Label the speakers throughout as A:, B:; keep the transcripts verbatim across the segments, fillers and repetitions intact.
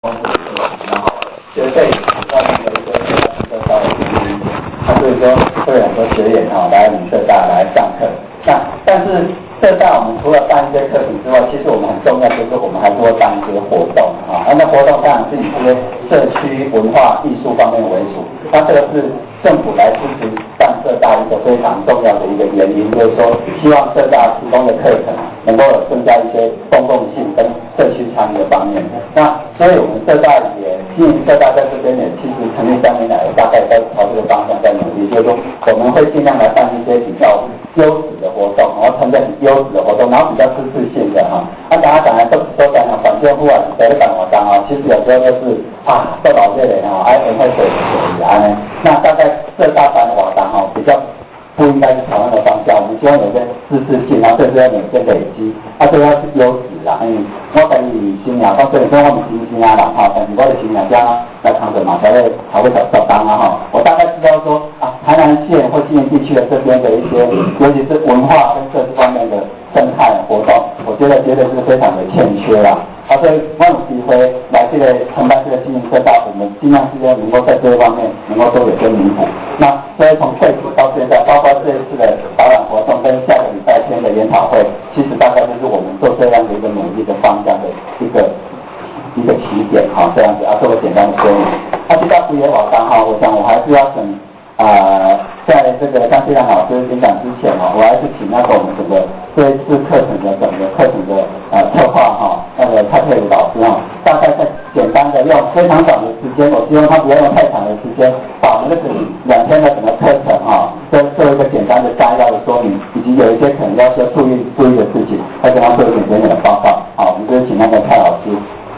A: 公司蛮好的，学费外面的一个社社稍微低一点，那所以说会有很多学员哈来我们社大来上课。那但是社大我们除了办一些课程之外，其实我们很重要就是我们还是会办一些活动啊，那活动当然是以这些社区文化艺术方面为主。那这个是政府来支持办社大一个非常重要的一个原因，就是说希望社大提供的课程能够有增加一些公共性跟社区参与的方面。那所以我们社大也经营社大在这边也其实成立三年来，大概在朝这个方向在努力，就是说我们会尽量来办一些比较优质的活动，然后呈现优质的活动，然后比较知识性的哈。那大家讲来都都讲讲反政府啊，谁在办活动啊？其实有时候就是啊，受到这类哈，哎，会水水啊呢。那大概社大办活动哈，比较不应该是台湾的方向，我们希望有些知识性，然后甚至要有些累积，啊，这个要是优质啦。嗯，我跟你新娘，我虽然说我们新新啊啦哈，但是我的新娘家来扛着嘛，才会才会小小当啊哈。我大概知道说啊，台南县或新营地区的这边的一些，尤其是文化跟设施方面的生态活动，我觉得绝对是非常的欠缺啦。啊，所以我有机会来这个承办这个新营社大，我们尽量是要能够在这一方面能够多有些弥补。那所以从退出到现在，包括这一次的导览活动跟下个礼拜天的研讨会，其实大概就是我们做这样的一个努力的方向的一个一个起点哈，这样子啊，做个简单的说明。那提到古野瓦当哈，我想我还是要请啊、呃，在这个像谢亮老师演讲之前哦，我还是请那个我们整个这一次课程的整个课程的呃策划哈，那个蔡佩如老师哈，大概在简单的用非常短的时间，我希望他不要用太长的时间，把我们这个两天的整个课程哈，都做一个简单的摘要的说明，以及有一些可能要需要注意注意的事情，再跟他做一点简短的报告。好，我们就请那个蔡老师。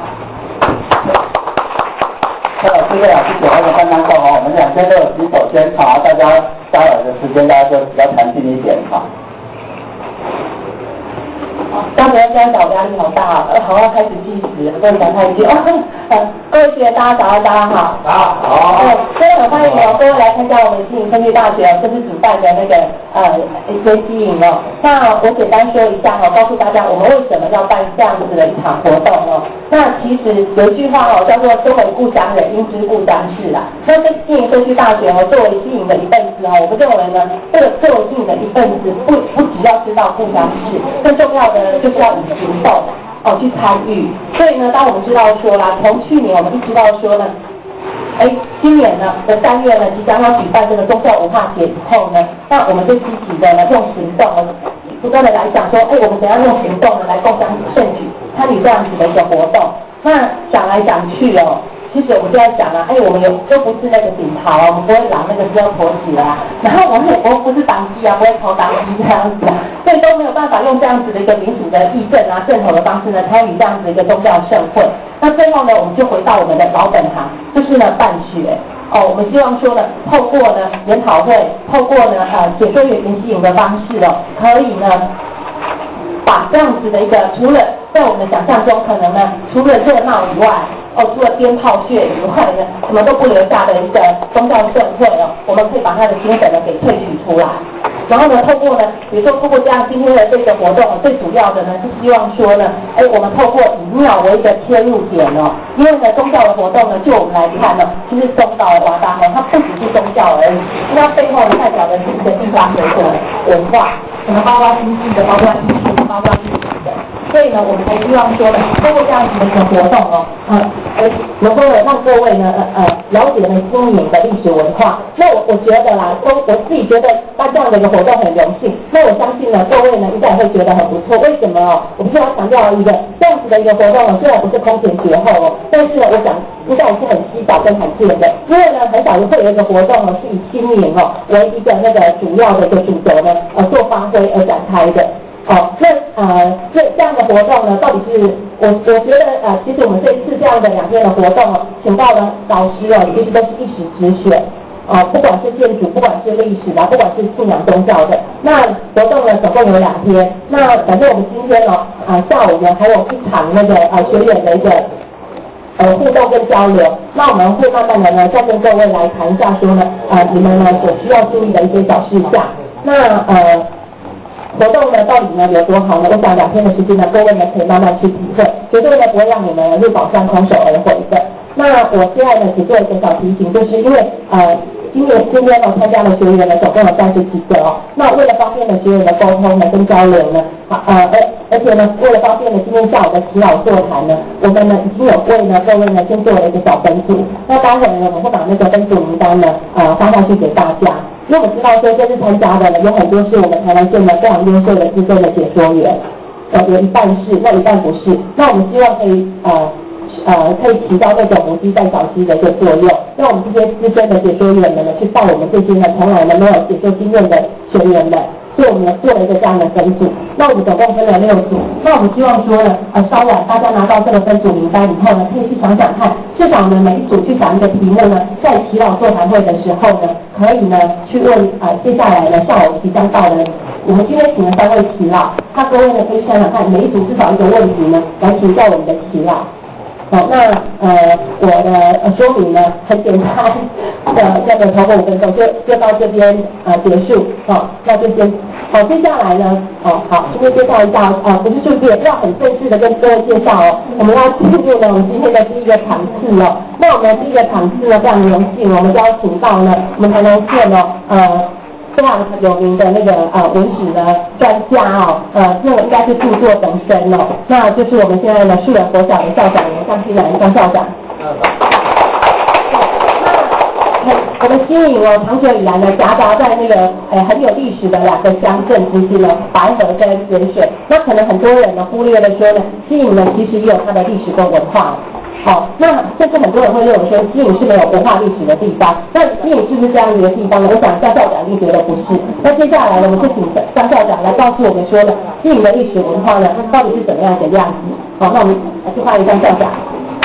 A: 蔡老师，蔡老师讲那个刚刚够哈，我们两天都有洗手间，好，大家待会的时间大家就比较弹性一点哈。
B: 刚才家长压力好大，呃，好要开始计时，不能讲太久。呃，各位学员大家早安，大家好。
A: 好。好。
B: 呃，非常欢迎哦，各位来参加我们新营科技大学这次主办的那个呃一些吸引哦。那我简单说一下哈、哦，告诉大家我们为什么要办这样子的一场活动哦。那其实有一句话哦，叫做“身为故乡人，应知故乡事”啦。那这新营科技大学哦，作为新营的一份子哦，我们认为呢，这个作为新营的一份子，不不只要知道故乡事，更重要的就是要以行动哦去参与。所以呢，当我们知道说啦，从去年我们一直到说呢，哎，今年呢的三月呢，即将要举办这个宗教文化节以后呢，那我们就积极的呢用行动，不断的来讲说，哎，我们怎样用行动呢来共襄盛举，参与这样子的一个活动。那讲来讲去哦。其实我们就在讲啊，哎，我们有都不是那个顶桃啊，我们不会拿那个遮婆子啊，然后我们也不不是党纪啊，不会投党纪这样子啊，所以都没有办法用这样子的一个民主的议政啊、正统的方式呢，参与这样子的一个宗教盛会。那最后呢，我们就回到我们的老本行，就是呢办学哦，我们希望说呢，透过呢研讨会，透过呢呃解说员研习营的方式哦，可以呢把这样子的一个，除了在我们的想象中可能呢，除了热闹以外。哦，除了鞭炮血以外呢，什么都不留下的一个宗教盛会哦，我们可以把它的精神呢给萃取出来。然后呢，透过呢，比如说透过这样今天的这个活动，最主要的呢是希望说呢，哎，我们透过以庙为一个切入点哦，因为呢宗教的活动呢，就我们来看呢，其实宗教的华大呢，它不只是宗教而已，它背后代表的是一个地方的一个文化，可能包括经济的，包括艺术的，包括历史的。所以呢，我们才希望说呢，通过这样子的一个活动哦，呃，呃，能够让各位呢，呃呃，了解呢新营的历史文化。那我我觉得啦，都我自己觉得办这样的一个活动很荣幸。那我相信呢，各位呢应该也会觉得很不错。为什么哦？我们是要强调一个这样子的一个活动呢，虽然不是空前绝后哦，但是呢，我想应该也是很稀少跟罕见的。因为呢，很少会有一个活动呢是以新营哦为一个那个主要的一个主轴呢，呃，做发挥而展开的。哦，那呃，这这样的活动呢，到底是我我觉得呃，其实我们这一次这样的两天的活动哦，请到了老师哦，其实都是一时之选哦，不管是建筑，不管是历史的，不管是信仰宗教的。那活动呢，总共有两天。那反正我们今天哦，啊、呃、下午呢还有一场那个呃学员的一个呃互动跟交流。那我们会慢慢的呢，再跟各位来谈一下说呢，呃，你们呢所需要注意的一些小事项。那呃。 活动呢到底呢有多好呢？我想两天的时间呢，各位呢可以慢慢去体会，绝对呢不会让你们入宝山空手而回的。那我现在呢只做一个小提醒，就是因为呃。今年今天呢参加的学员呢总共有三十几个哦。那为了方便的学员的沟通呢跟交流呢，啊呃而而且呢为了方便呢今天下午的祈老座谈呢，我们呢已经有为呢各位呢先做了一个小分组。那待会呢我们会把那个分组名单呢呃发上去给大家，因为我们知道说这次参加的呢有很多是我们台南县的非常优秀的资深的解说员，呃有一半是，那一半不是。那我们希望可以呃。呃，可以提高那种母鸡带小鸡的一个作用，让我们这些资深的解说员们呢，去带我们这些呢从来呢没有解说经验的学员们，所以我们呢做了一个这样的分组。那我们总共分了六组。那我们希望说呢，呃，稍晚大家拿到这个分组名单以后呢，可以去想想看，至少呢每一组去想一个题目呢，在祈老座谈会的时候呢，可以呢去问啊、呃，接下来呢下午即将到的。我们今天请了三位祈老，那各位呢可以想想看，每一组至少一个问题呢，来请教我们的祈老。好，那呃我的呃说明呢很简单的那个超过五分钟就就到这边呃结束，好、哦，那就先好，接下来呢哦好，今天介绍一下呃不是顺便要很正式的跟各位介绍哦，我们要进入呢我们今天的第一个场次哦，那我们的第一个场次呢非常荣幸，我们邀请到呢我们台南县哦呃。非常有名的那个呃文史的专家哦，呃，那个应该是著作等身哦，那就是我们现在的树人国小的校长张新兰张校长。那我们经营哦，长久以来呢，夹杂在那个呃很有历史的两个乡镇之间呢，白河跟盐水。那可能很多人呢忽略了说呢，经营呢其实也有它的历史跟文化。好，那甚至很多人会认为说基隆是没有文化历史的地方，那基隆是不是这样一个地方呢？我想张校长一定觉得不是。那接下来呢，我们就请张校长来告诉我们说呢，基隆的历史文化呢，到底是怎么样的样子？好，那我们来去欢迎张校长。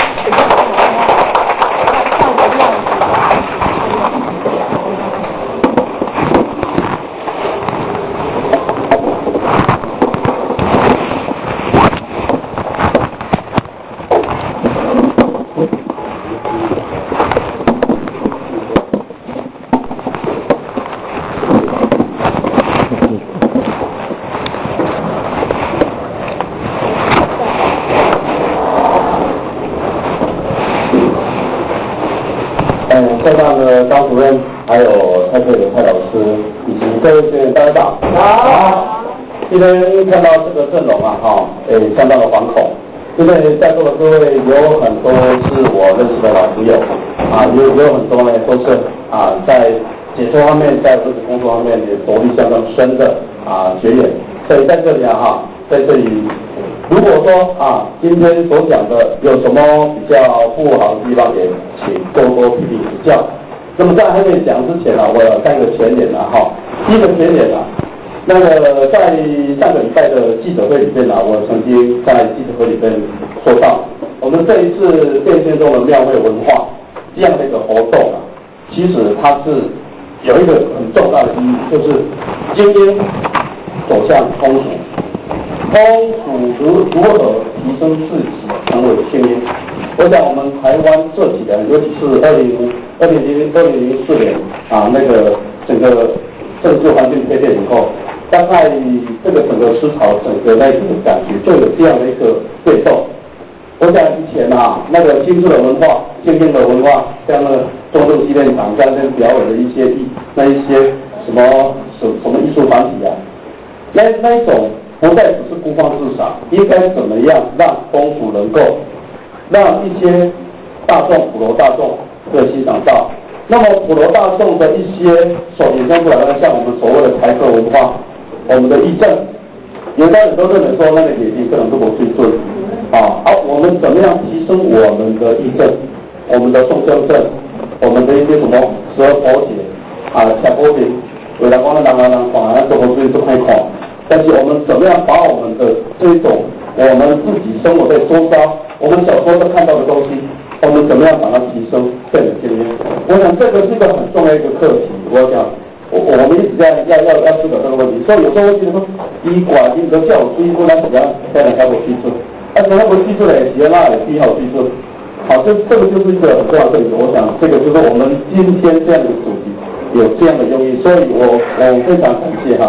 A: 在场的张主任，还有蔡慧的蔡老师，以及各位学员，大家好。好。今天看到这个阵容啊，哈、哦，诶，相当的惶恐。因为在座的各位有很多是我认识的老朋友，啊，有有很多呢都是啊在解说方面，在文史工作方面也着力相当深的啊学员。所以在这里啊，哈，在这里。如果说啊，今天所讲的有什么比较不好的地方，也请多多批评指教。那么在还没讲之前呢、啊，我有三个前言啊，哈。第一个前言啊，那个在上个礼拜的记者会里面啊，我曾经在记者会里面说到，我们这一次变迁中的庙会文化这样的一个活动啊，其实它是有一个很重大的意义，就是精英走向通俗。通俗如如何提升自己成为精英？我想我们台湾这几年，尤其是二零二零零二零零四年啊，那个整个政治环境变变以后，大概这个整个思潮、整个那个感觉就有这样的一个变动。我想以前啊，那个精致的文化、精英的文化，像那个中正纪念堂在那边表演的一些艺，那一些什么什什么艺术团体啊，那那一种。不再只是孤芳自赏，应该怎么样让公主能够让一些大众、普罗大众可以欣赏到？那么普罗大众的一些所衍生出来的，像我们所谓的台客文化，我们的义政，有的人都认为说那个野地可能是我最准啊。好，我们怎么样提升我们的义政，我们的宋正正，我们的一些什么十二佛节啊、小佛节，有的光的人人人看，咱做好最做太看。但是我们怎么样把我们的这种我们自己生活在周遭，我们小时候都看到的东西，我们怎么样把它提升变得精英？我想这个是一个很重要的一个课题。我想，我我们一直在要要要思考这个问题。所以有时候会觉得说，医管你都叫我追过来怎样才能才我记住？而且我记住了，也那也必好记住。好，这这个就是一个很重要的课题。我想这个就是我们今天这样的主题有这样的用意，所以我我非常感谢哈。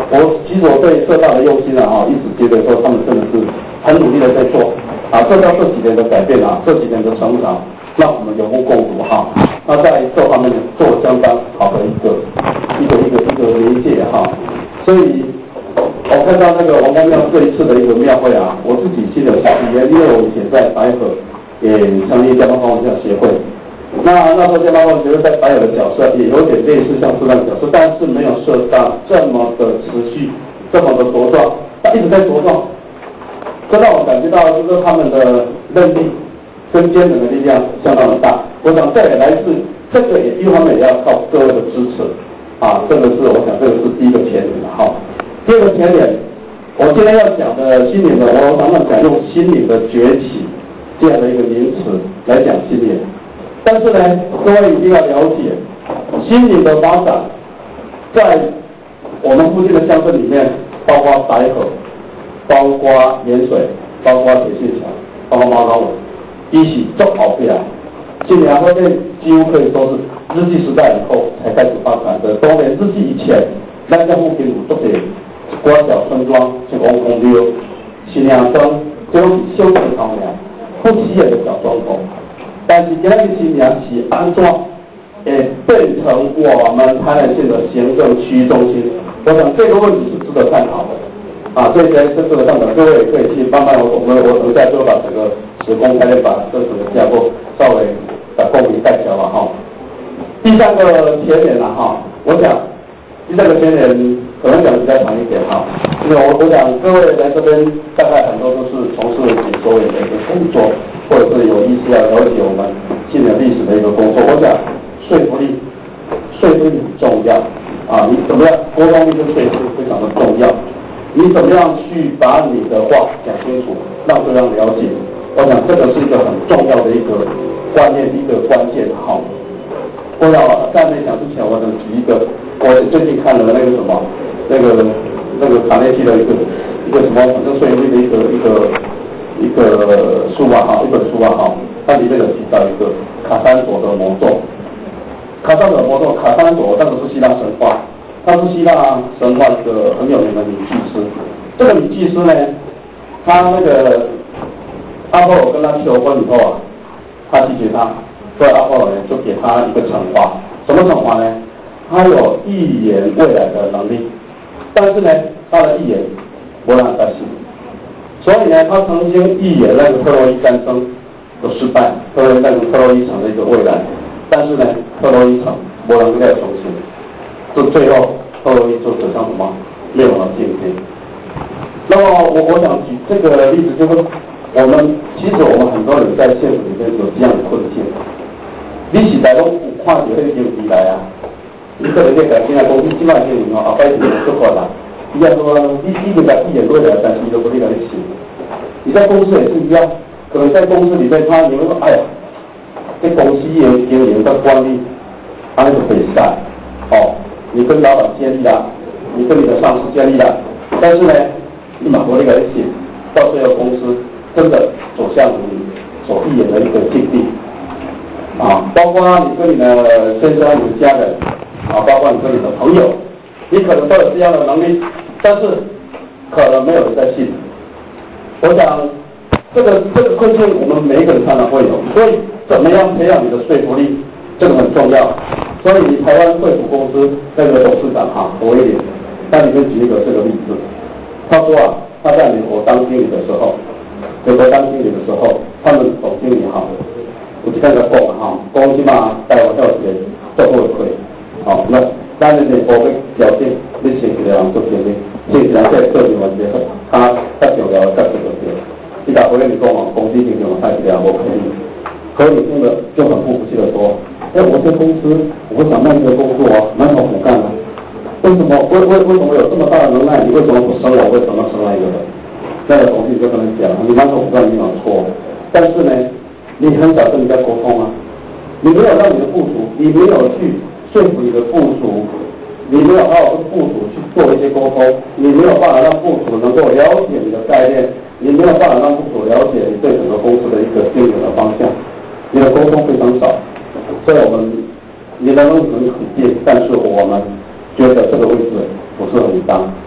C: 我其实我对社大的用心啊，哈，一直觉得说他们真的是很努力的在做啊，做到这几年的改变啊，这几年的成长，让我们有目共睹哈。那在这方面做了相当好的一个一个一个一个媒介哈，所以我看到那个王公庙这一次的一个庙会啊，我自己心有戚戚焉，因为我以前在白河也成立家邦方向协会。那那时候家邦方协会在白河的角色也有点类似像社大的角色，但是没有社大这么的持续，这么的茁壮，它一直在茁壮，这让我感觉到就是他们的韧力跟坚韧的力量相当的大。我想这也来自这个也一方面也要靠各位的支持啊，这个是我想这个是第一个前提哈。第二个前提，我今天要讲的心灵的，我常常讲用心灵的崛起这样的一个名词来讲心灵。但是呢，各位一定要了解，心灵的发展，在我们附近的乡镇里面，包括白河，包括盐水，包括铁线桥，包括猫高尾，一起做好起来。今年后面几乎可以说是日据时代以后才开始发展的。当然，日据以前，咱在附近有做些瓜小村庄，像王公庙、新娘庄，这种小地方呀，不起眼的小庄头。但是今天的新娘是安怎诶变成我们台南县的行政区中心？我想这个问题是值得探讨的。啊，所以在这个上的各位也可以去慢慢我我们我等一下就把整个时空概念把这整个架构稍微把共鸣带起来了哈。第三个前点了哈，我想第三个前点可能讲比较长一点哈，因为我我想各位来这边大概很多都是从事解说员的一个工作，或者是有意思要了解我们信仰历史的一个工作。我想说服力，说服力很重要啊，你怎么样沟通力跟说服力非常的重要。你怎么样去把你的话讲清楚，让对方了解？我想这个是一个很重要的一个观念，一个关键哈。我要在没讲之前，我想举一个，我最近看了那个什么，那个那个卡内基的一个一个什么反正税率的一个一个一个书啊哈，一本书啊哈，它里面有提到一个卡珊朵的魔咒。卡珊朵的魔咒，卡珊朵那个是希腊神话。他是希腊神话一个很有名的女祭司，这个女祭司呢，她那个阿波罗跟她求婚以后啊，她拒绝他，所以阿波罗呢就给她一个惩罚，什么惩罚呢？她有预言未来的能力，但是呢，她的预言不让人相信，所以呢，她曾经预言那个特洛伊战争的失败，特洛伊那个特洛伊城的一个未来，但是呢，特洛伊城没人再重新。是最后特洛伊就走向什么灭亡的境界。那么我我想举这个例子，就是我们其实我们很多人在现实里面有这样的困境。你时代拢有看到那个经济来啊，你可能在改变啊，公司起码经营哦，后摆是做惯啦。伊要说你你个在一眼未来，但是你都不会来信。你在公司也是一样，可能在公司里面他你会说，哎呀，这公司的经营的管理，安尼就可以晒哦。你跟老板建立了，你跟你的上司建立了，但是呢，你马国那个一起，到最后公司真的走向你所预言的一个境地，啊，包括你跟你的先生、你的家人，啊，包括你跟你的朋友，你可能都有这样的能力，但是可能没有人在信。我想这个这个困境，我们每一个人常常会有，所以怎么样培养你的说服力，这个很重要。所以台湾惠普公司那个董事长哈博威廉，他里面举一个这个例子，他说啊，他在美国当经理的时候，美国当经理的时候，他们总经理哈，我就跟他讲哈，讲起码台湾要钱做不亏，好，那咱们美国的条件，你请一个人做经理，请一个人在做另外一个，他他重要的价值就对了。你打回来你讲嘛，公司经营太一两我可以，可你真的就很不服气的说。哎，我这公司，我想换一个工作啊，蛮好苦干的。为什么？为为为什么有这么大的能耐？你为什么不生我？为什么生了一个人？那个同事就跟他讲，你蛮好苦干，你没有错。但是呢，你很少跟人家沟通啊，你没有让你的部属，你没有去说服你的部属，你没有好好跟部属去做一些沟通，你没有办法让部属能够了解你的概念，你没有办法让部属了解你对整个公司的一个经营的方向，你的沟通非常少。所以我们你的能力很肯定，但是我们觉得这个位置不适合你当，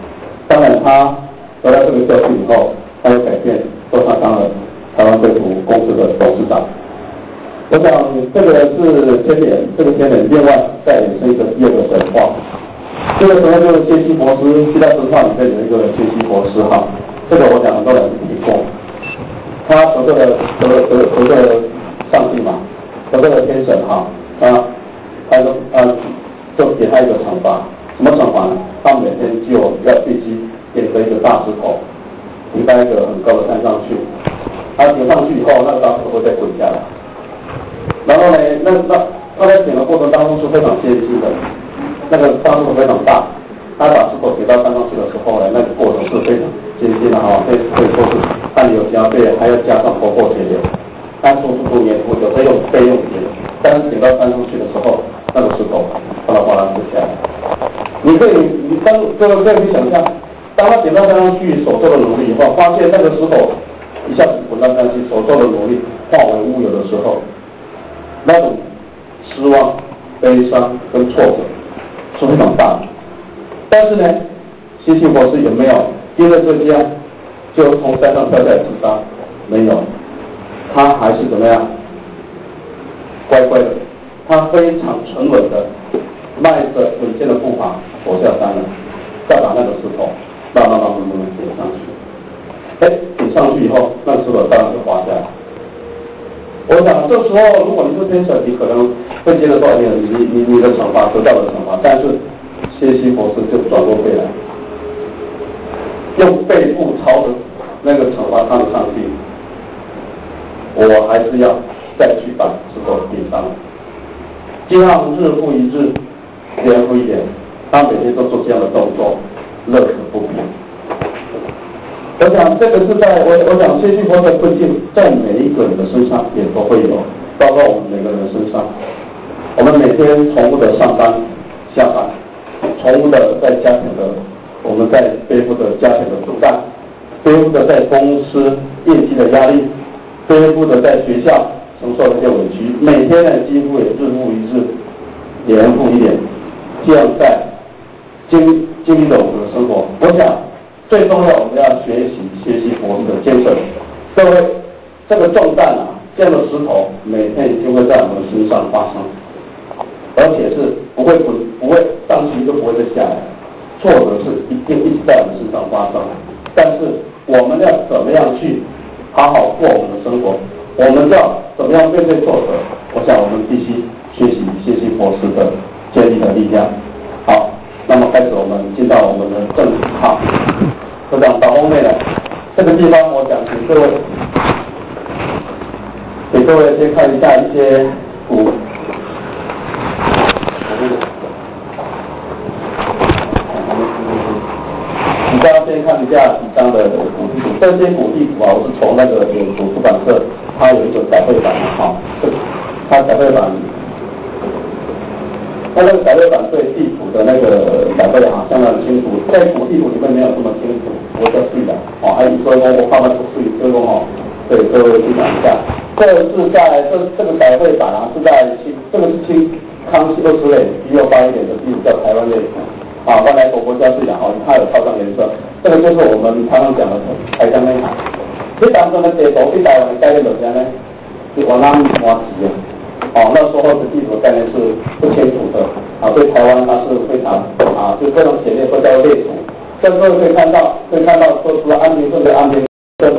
C: 当然他得到这个教训以后，他有改变，说他当了台湾政府公司的董事长。我想这个是牵连，这个牵连，另外再衍生一个第二个神话。这个神话就是谢希伯斯，希腊神话里面有一个谢希伯斯哈，这个我想很多人提过。他得罪了得得得罪了上帝嘛，得罪了天神哈，啊，他说啊，就给他一个惩罚，什么惩罚呢？他每天就要必须点着一个大石头，停在一个很高的山上去。他顶上去以后，那个大石头会再滚下来。然后呢，那那那在点的过程当中是非常艰辛的，那个大石头非常大，他把石头顶到山上去的时候呢，那个过程是非常艰辛的哈，可以可以说是汗流浃背，还要加上头破血流，他速速度也不有的用备用铁，但是顶到山上去的时候，那个石头哗啦哗啦就下来。你可以你当各位可以去想象，当他顶到山上去所做的努力以后，发现那个石头一下子滚到山上去所做的努力化为乌有的时候，那种失望、悲伤跟挫折是非常大的。但是呢，谢希博士有没有因为这样就从山上跳下来自杀？没有，他还是怎么样？乖乖的，他非常沉稳的，迈着稳健的步伐走下山了，再把那个石头慢慢慢慢慢慢顶上去。哎，顶上去以后，那个石头当然就滑下来。我想这时候，如果你是天神，你可能会接着说你你你你的惩罚得到了惩罚，但是谢希博士就转过背来，用背部朝着那个惩罚他的上帝，我还是要再去把石头顶上。这样日复一日，年复一年，他每天都做这样的动作，乐此不疲。我想这个是在我我想谢希博士的困境，在每一个人的身上也都会有，包括我们每个人的身上。我们每天重复的上班、下班，重复的在家庭的，我们在背负着家庭的负担，背负着在公司业绩的压力，背负着在学校承受的一些委屈，每天呢几乎也日复一日，年复一年，这样在经经历着我们的生活。我想。最重要，我们要学习谢希博士的精神。各位，这个重担啊，这样的石头，每天一定会在我们身上发生，而且是不会不不会上去就不会再下来，挫折是一定一直在我们身上发生。但是我们要怎么样去好好过我们的生活？我们要怎么样面对挫折？我想我们必须学习谢希博士的坚毅的力量。好，那么开始我们进到我们的正题哈。我想到后面呢，这个地方我想请各位，给各位先看一下一些古，你刚刚先看一下几张的古地图，这些古地图啊，我是从那个有图出版社，它有一个改绘版的哈，它改绘版。那那个改绘版对地图的那个改绘啊，相当清楚，在古地图里面没有这么清楚，我叫对的哦，还有所以我我看到不对，所以说哦，对各位去讲一下，这是在这这个改绘版啊，是在清这个是清康熙二十年一六八一年的地图叫台湾列图啊，原来我国家是讲哦，它有套上颜色，这个就是我们常常讲的台江内海，这当中的地图对台湾的概念怎么样呢？是往南往西的。哦，那时候的地图概念是不清楚的啊，对台湾它是非常啊，就非常简略，会叫列图。这各位可以看到，可以看到说除了安平镇的安平镇，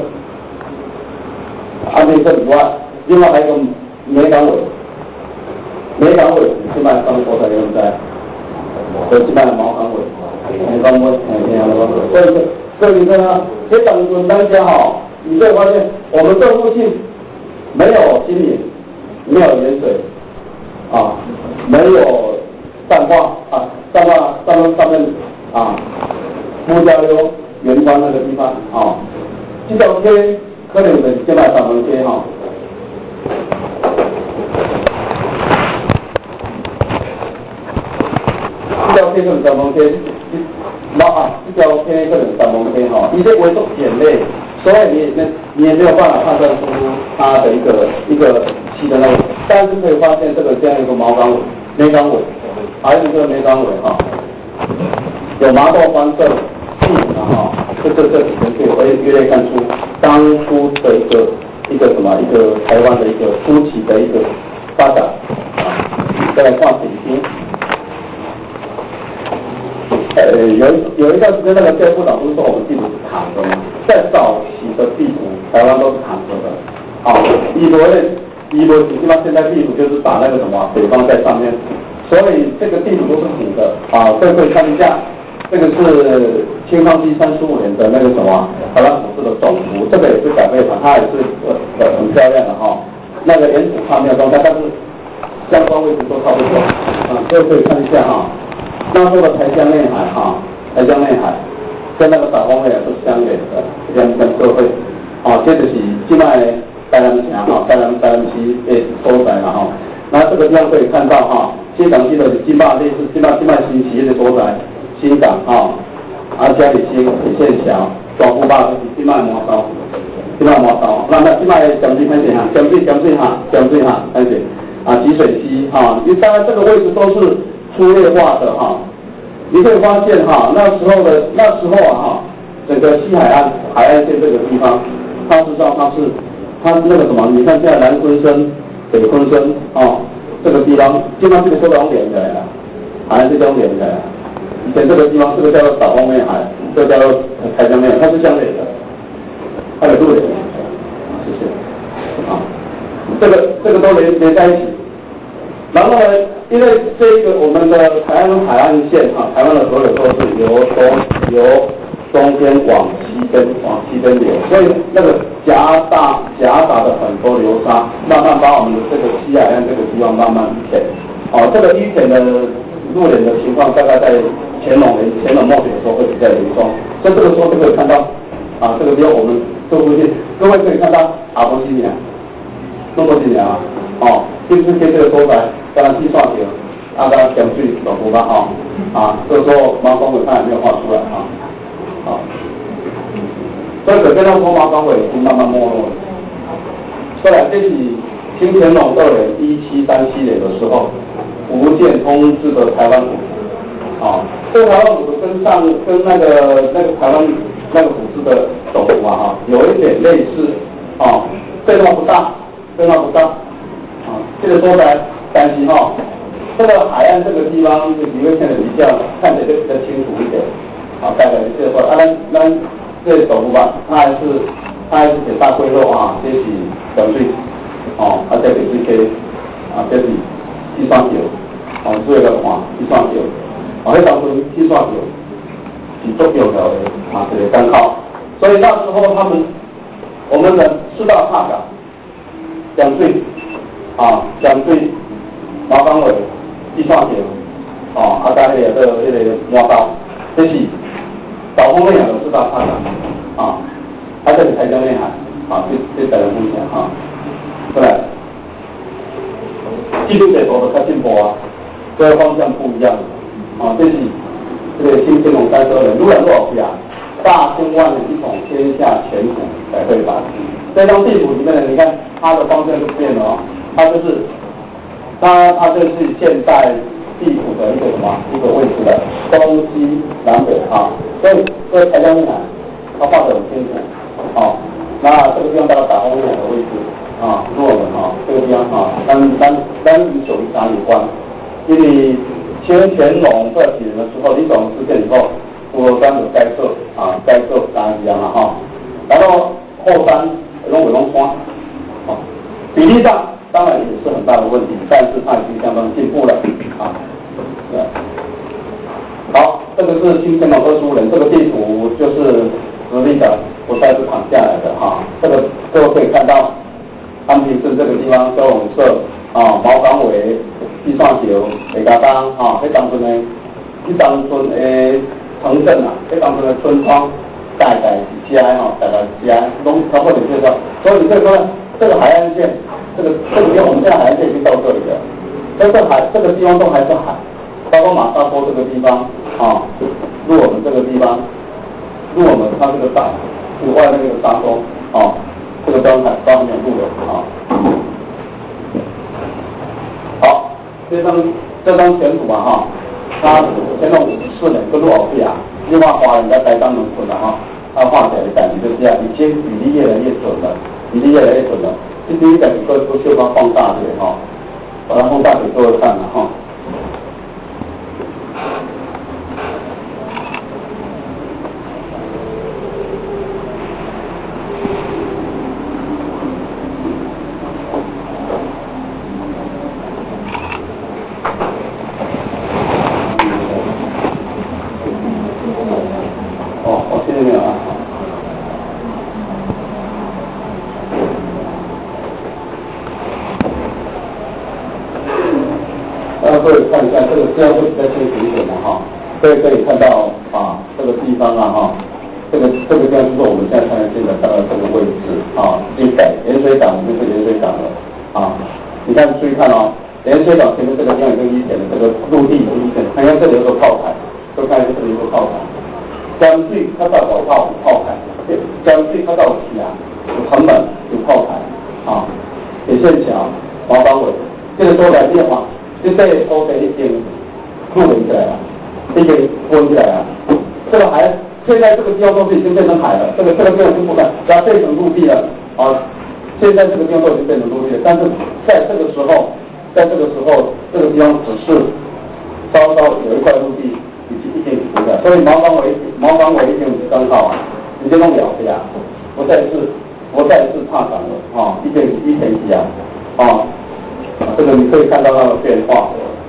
C: 安平镇以外，另外还有一个梅港尾，梅港尾是卖当国的人在，我是卖毛港尾，梅港尾，梅港尾。所以所以说呢，这等准大家哈，你会发现我们这附近没有新民。没有盐水，啊，没有淡化啊，淡化上面上面啊，木交流圆端那个地方啊，这条街可能是现在上门街哈，这条街可能上门街，那啊，这条街可能上门街哈，一些为重点类，所以你你你也没有办法判断出它的一个一个。的那个，但是可以发现这个这样一个毛港尾、梅港尾，还有一个梅港尾哈，有麻豆方镇、暨南嘛哈，这这这几年可以可以越来越看出当初的一个一个什么一个台湾的一个初期的一个发展啊。再来看北京，呃有有一段时间那个教育部长不是说我们地图是躺着吗？在早期的地图台湾都是躺着的，啊，以为以为基本上现在地图就是把那个什么北方在上面。所以这个地图都是平的啊，这可以看一下，这个是清康熙三十五年的那个什么台湾府志的总图，这个也是改备版，它也是呃很漂亮的哈、哦。那个原图它没有动态，但是相关位置都差不多啊，这个可以看一下哈、哦。那时候的台江内海哈、哦，台江内海跟那个岛风内海是相连的，相相社会啊，这就是境外台南城哈，台南台南区的所在嘛哈。那这个地方可以看到哈。新港区的金马类似金马金马新企业的所在，新港啊，啊嘉里新、铁线桥、庄湖坝就是金马磨刀，金马磨刀。那那金马的江水看见哈，江水江水哈，江水哈看见啊，集水溪啊，因为当然这个位置都是粗略化的哈。你可以发现哈，那时候的那时候啊哈，整个西海岸海岸线这个地方，它实际上它是它那个什么？你看现在南昆生、北昆生啊。这个地方，基本上这个都能连起来了，海岸是这样连起来了。以前这个地方，这个叫做岛风内海，这个叫做台江内海，它是相连的，它有路连。谢谢。啊，这个这个都连连在一起。然后呢，因为这一个我们的台湾海岸线啊，台湾的所有都是由东由东边往西边往西边流，所以那个夹大夹杂的很多流沙，慢慢把我们的这个西海岸这个地方慢慢淤填。哦，这个淤填的路连的情况，大概在乾隆年乾隆末期的时候会比较严重。所以这个时候就可以看到，啊，这个地方我们做出去，各位可以看到阿婆新娘，中国新娘啊，哦，就是贴这个所在，刚刚计算条，啊，刚刚江水老湖吧，哈，啊，这个时候毛光尾它也没有画出来啊。啊，所以可见到说毛港尾已经慢慢没落了。虽然这是清乾隆二年一七三七年的时候，福建通知的台湾府，啊，这个台湾府跟上跟那个那个台湾那个府志的总图啊，哈，有一点类似，啊，变化不大，变化不大，啊，这个说来担心哈，这个海岸这个地方，你会看得比较看起来就比较清楚一点。啊，大概这个啊，咱咱这总图吧，它还是它还是写大龟肉啊，这是江水，哦，啊这个是这啊这是计算球，哦，做一个看计算球，哦，迄当时计算球是足重要的啊，这个参考。所以那时候他们我们的四大踏港，江水啊江水、毛港尾、计算球，哦，啊加迄个这个迄个磨刀，这是。岛风内海的四大踏港啊，它这里台江内海啊，这这台湾风险啊，对，记录得多的较进步啊，这个方向不一样啊，这是这个清乾隆三十二年，如然多少批啊？大兴万里一统天下全图改绘版，这张地图里面呢，你看它的方向就变了哦，它就是它它就是现代。地图的一个什么一个位置的东西南北啊，所以这个台江内海它画得很清楚啊。那这个地方到了岛风内海的位置啊，落了啊，这个地方啊，跟跟跟与九一三有关。因为清乾隆这几年的时候，李总事件以后，佛山有该设啊，该设山一样了哈。然后后山龙尾龙山啊，比例上当然也是很大的问题，但是它已经相当进步了啊。对，好，这个是清乾隆二十五年，这个地图就是实力的，不再是躺下来的哈。这个各位可以看到，安平镇这个地方交融社啊，毛港尾、计算桥、北家当啊，迄当村的，迄当村的城镇啊，迄当村的村庄，大概是家哈，大概是家，拢超过你介绍。所以你可以看这个海岸线，这个这个地方我们现在海岸线已经到这里了，但是海这个地方都还是海。包括马沙坡这个地方啊，入我们这个地方，入我们它这个岛，这个外面这个沙洲啊，这个江海当面入的啊。好，这张这张全图啊哈，它乾隆五十四年跟多少倍啊？ 另外华人在台当农村了哈，他画起来的感觉就是这样，已经比例越来越准了，比例越来越准了。这第一个你会不就把它放大点哈，把它放大给各位看了哈。各位看一下这个这样会比较清楚一点的哈，各位可以看到啊，这个地方啊哈，这个这个地方就是我们现在看得见的大概这个位置啊，地北盐水港就是盐水港了啊，你看注意看哦，盐水港前面这个地方有个一点的这个陆地有一点，看看这里有个炮台，都看一下这里有个炮台，江水它到有炮炮台，江水它到有起啊，有城门有炮台啊，铁线桥、毛港尾，这个都来变化。就这土地已经入围起来了，已经封起来了。这个海现在这个地方都是已经变成海了，这个这个地方就不看，它变成陆地了啊。现在这个地方都已经变成陆地了，但是在这个时候，在这个时候，这个地方只是稍稍有一块陆地已经已经覆盖，所以毛港尾毛港尾已经刚好啊，已经弄了的呀，不再是不再是踏港了啊，已经一前期啊啊。这个你可以看到它的变化。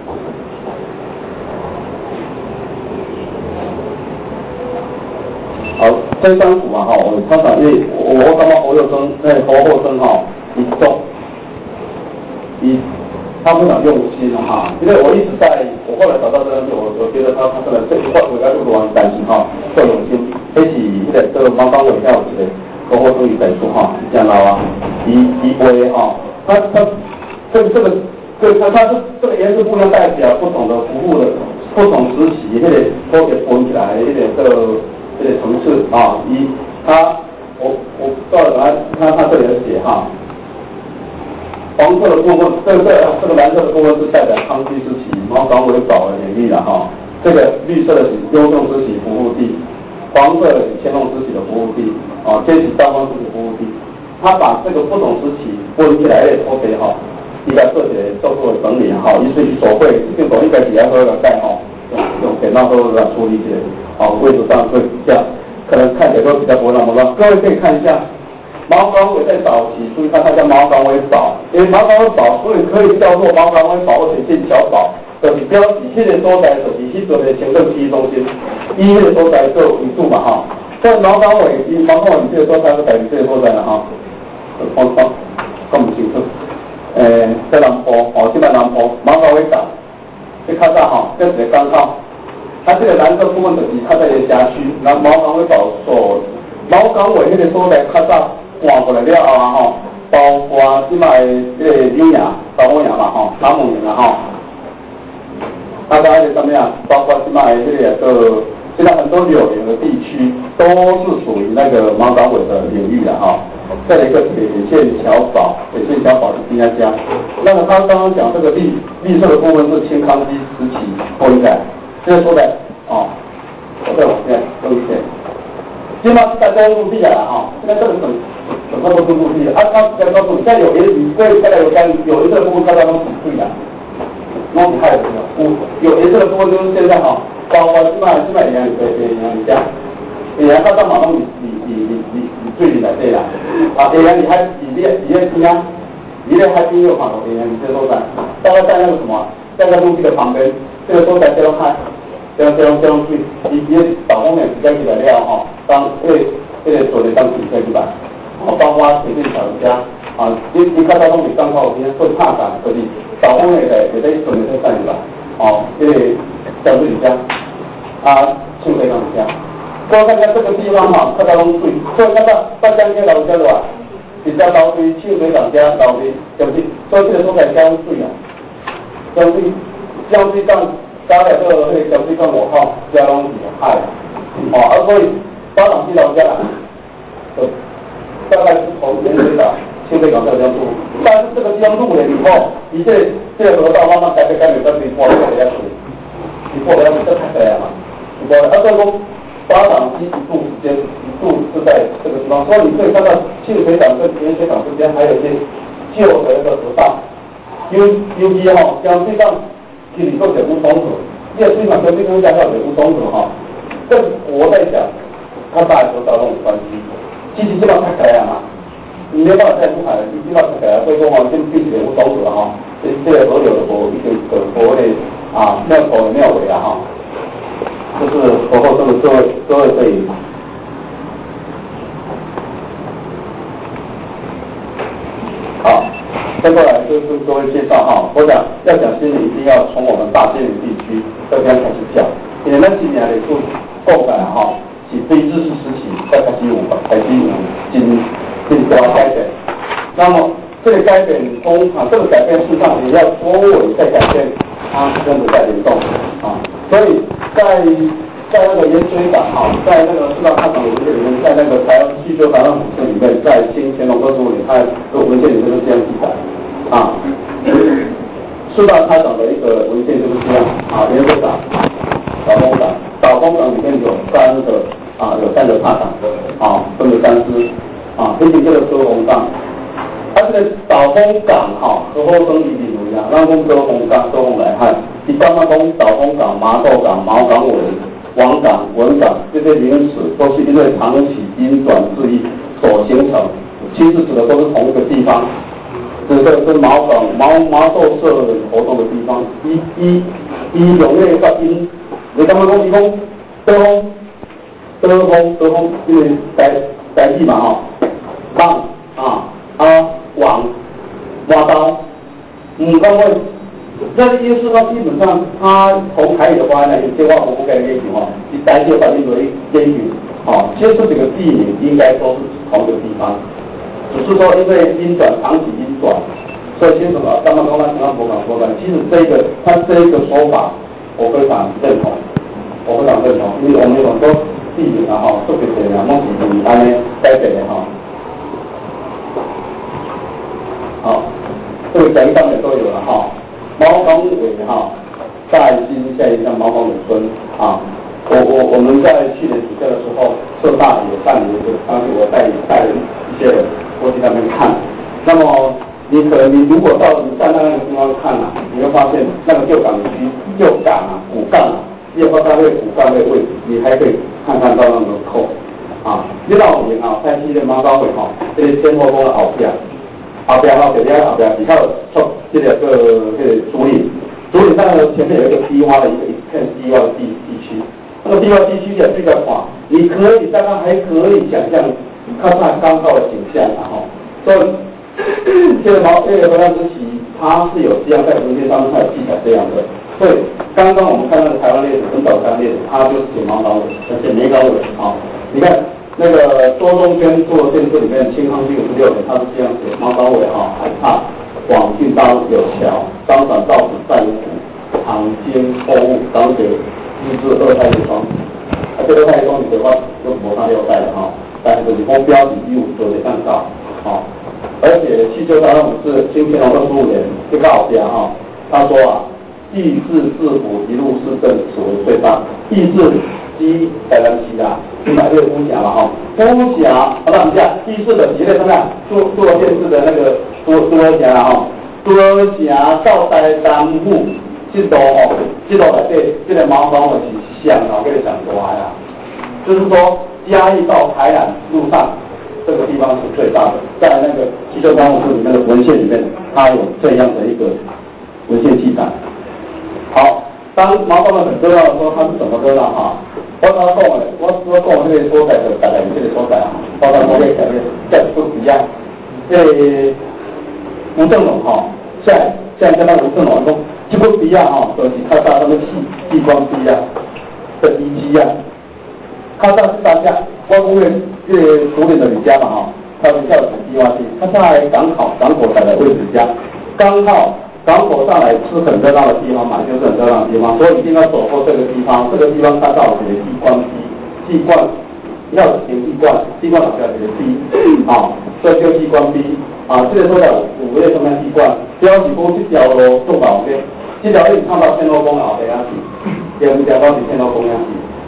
C: 好，这张图啊哈，我常常因为我我感觉侯友生诶侯后生哈，伊做，伊他非常用心哈，因为我一直在，我后来找到这张图，我我觉得他他真的这一块我该录完担心哈，够用心，这是迄个这个毛港尾下有一个侯后生伊在说哈，这样啊，伊伊会哈，他他。这个这个这个它是这个颜色不一样，代表不同的服务的不同时期，那个都给分起来，那个这个这个层次啊，一它我我到了它它这里有写哈，黄色的部分，这个这个蓝色的部分是代表康熙时期毛港尾岛的领域了哈，这个绿色的是雍正时期服务地，黄色的是乾隆时期的服务地，啊，这是道光时期服务地，它把这个不同时期分起来的 OK 哈。应该做些做做整理哈，伊是手绘，这种应该比较好个盖哈，用电脑都来处理些，好位置上会比较，可能看起来都比较不会那么乱。各位可以看一下，毛港尾在早期，注意看它叫毛港尾堡，因为毛港尾堡所以可以叫做毛港尾堡或者剑桥堡，就是标记这个所在就是迄阵的行政区中心，以迄个所在做为主嘛哈。所以毛港尾，以毛港尾这个所在是代表这个所在了哈，方方讲不清楚。诶，在南坡，哦，即摆南坡毛港尾岛，这较早吼，这是个港口，它这个蓝色部分就是较早的辖区，然后毛港尾岛所毛港尾迄个所在较早换过来了后啊吼，包括即摆这个柳营、导火营嘛吼，南门营啊吼，大家还有什么样？包括即摆这个个，现在很多柳营的地区都是属于那个毛港尾的领域的哈。再来一个铁线桥堡，铁线桥堡是第二家。那么他刚刚讲这个绿绿色的部分是清康熙时期分开，这个说的哦，我再往下多一点。基本上大家陆地啊哈，现在这个省省么都是陆地的，啊，他再告诉你，现在有颜色，所以现在有三有颜色的部分大家都抵税的，弄厉害的这个，有颜色的部分就是现在哈，包括基本上基本上对对一样，一样，他到马龙你你你你你你最里来对啦。啊，下阳你还你那你那边啊，你那海边有看到下阳，你这所在，大概在那个什么，在那陆地的旁边，这个所在叫做海，叫叫叫水，你你岛方面比较起来了哈，当这个这个做的当比较起来，哦，包括铁线桥家啊，你你看到东西刚好边会踏港，所以岛方面的也在准备在上去吧，哦，这个江水家，啊，清水港家。所以看看这个地方哈，看到拢水，所以看到大江街老家的话，比较老水、清水港家老水，对不对？所以这个都在江水啊，江水江水港加了这个那个江水港我靠，加拢是海，哦，啊所以巴掌溪老家啦，呃，大概是从盐水港、清水港这江路，但是这个江路了以后，你这这个河道慢慢改变改变改变，过来这个水，你过来这太对了嘛，你过来，啊所以讲。 发展机一度时间一度是在这个地方，所以你可以看到庆水港跟盐水港之间还有一些旧的那个河道，因为尤其哈江水港其实做水务冲突，因为水港跟这个江叫水务冲突哈，这我在讲，它大和交通有关系，其实这个太开了嘛，你没办法再不开了，你这个太开了，所以说我们就并水务冲突了哈，这这个所有的国一个国内啊庙口庙尾啊哈。就是佛后这个各位各位可以，好，再过来就是各位介绍哈。我想要讲心理，一定要从我们大仙林地区这边开始讲，因为咱今年的数购改哈，是非日式时期才开始有开始有进进大改变。那么这个改变通啊，这个改变事实上也要周围在改变，它跟着在联动啊，所以。在在那个盐水港哈，在那个四大开港文件里面，在那个台湾汽修台湾府册里面，在清乾隆二十五年，它这个文件里面是这样记载啊。四大开港的一个文件就是这样啊，盐水港、岛东港，岛东港里面有三个啊，有三个踏港啊，分了三支啊，并且这个歌红港。它这个岛东港哈，和后生一定不一样，咱讲歌红港、歌红来汉。一般来讲，岛东港、麻豆港、毛港尾、王港、文港这些名词，都是因为长期音转字义所形成，其实指的都是同一个地方，指的是毛港、毛麻豆社活动的地方。一、一、一永内发音，你刚刚讲一讲德风、德风、德风，因为台台地嘛哈，港啊啊王、挖刀，嗯，刚会。这个因素它基本上，它从台语的发音来，有些话我不该练习哈，以台语发音为烟语，啊，其实这几个地名应该都是同一个地方，只是说因为音转长期音转，所以清楚了。刚刚刚刚陈安博讲说的，其实这个他这一个说法，我非常认同，我非常认同，因为我们有很多地名啊哈，特别是两梦几地安呢台北的哈，好，这个讲义上面都有了哈。毛港尾哈，在新下一站毛港尾村啊，我我我们在去年暑假的时候，社大也办了一个，当时我带带了一些人过去那边看。那么你可能你如果到你站在那个地方看啊，你会发现那个旧港区旧港啊、古港啊，叶花单位古港的位置，你还可以看看到那个口啊。这道门啊，在去年毛港尾哈，这个天后宫的后边。后边后边后边比较出这个个这个竹林，竹林上呢前面有一个低洼的一个一片低洼的地地区，那个低洼地区也是一个话，你可以大概还可以想象看看刚好的景象，然后，所以这个毛这个河南之旗，它是有这样在文件上面它有记载这样的，所以刚刚我们看到的台湾列史跟岛山列史，它就是写毛港尾，写梅港尾啊，你看。那个周中轩做电视里面，清康熙五十六年，他是这样写：毛港尾哈，海踏，广进大陆有桥，当转造纸在五湖，航经货物，当给日治二代一双。啊，这个二代一双你的话，就摩上六代了哈，但是你光标底一五九得上高，好，而且七九三五是清乾隆二十五年这个后边哈，他说啊，地质治府一路市政此为最大，地质。基台湾西啦，去买这个巫峡嘛哈，巫峡，好了，我们讲第四个，绝对看看做做电视的那个多多峡哈，多峡到台南府，这道哦，这道内底这个毛港尾是相当给你讲大呀，就是说嘉义到台南路上这个地方是最大的，在那个七九三五书里面的文献里面，它有这样的一个文献记载。好，当毛港尾很热闹的时候，它是怎么热闹哈？我刚刚讲的，我我讲的这个所在就大概是这个所在啊，包括我咧讲的这不一样。这个吴正龙哈，现在现在跟那吴正龙讲，这不一样哈，就是较早他们器器官不一样的遗迹啊。较早是大家，我讲的这个竹林的李家嘛哈，他们叫什么地方去？他在港口港口台的位置家，刚好。港口上来是很热闹的地方嘛，就是很热闹的地方，所以一定要走过这个地方。这个地方看到我们的地冠梯，地冠要行地冠，地冠老下的梯啊，这就地冠梯啊。这个说的五月中间地冠，标起公这条路做老的，这条路看到天后宫后边去，第二条到是天后宫去。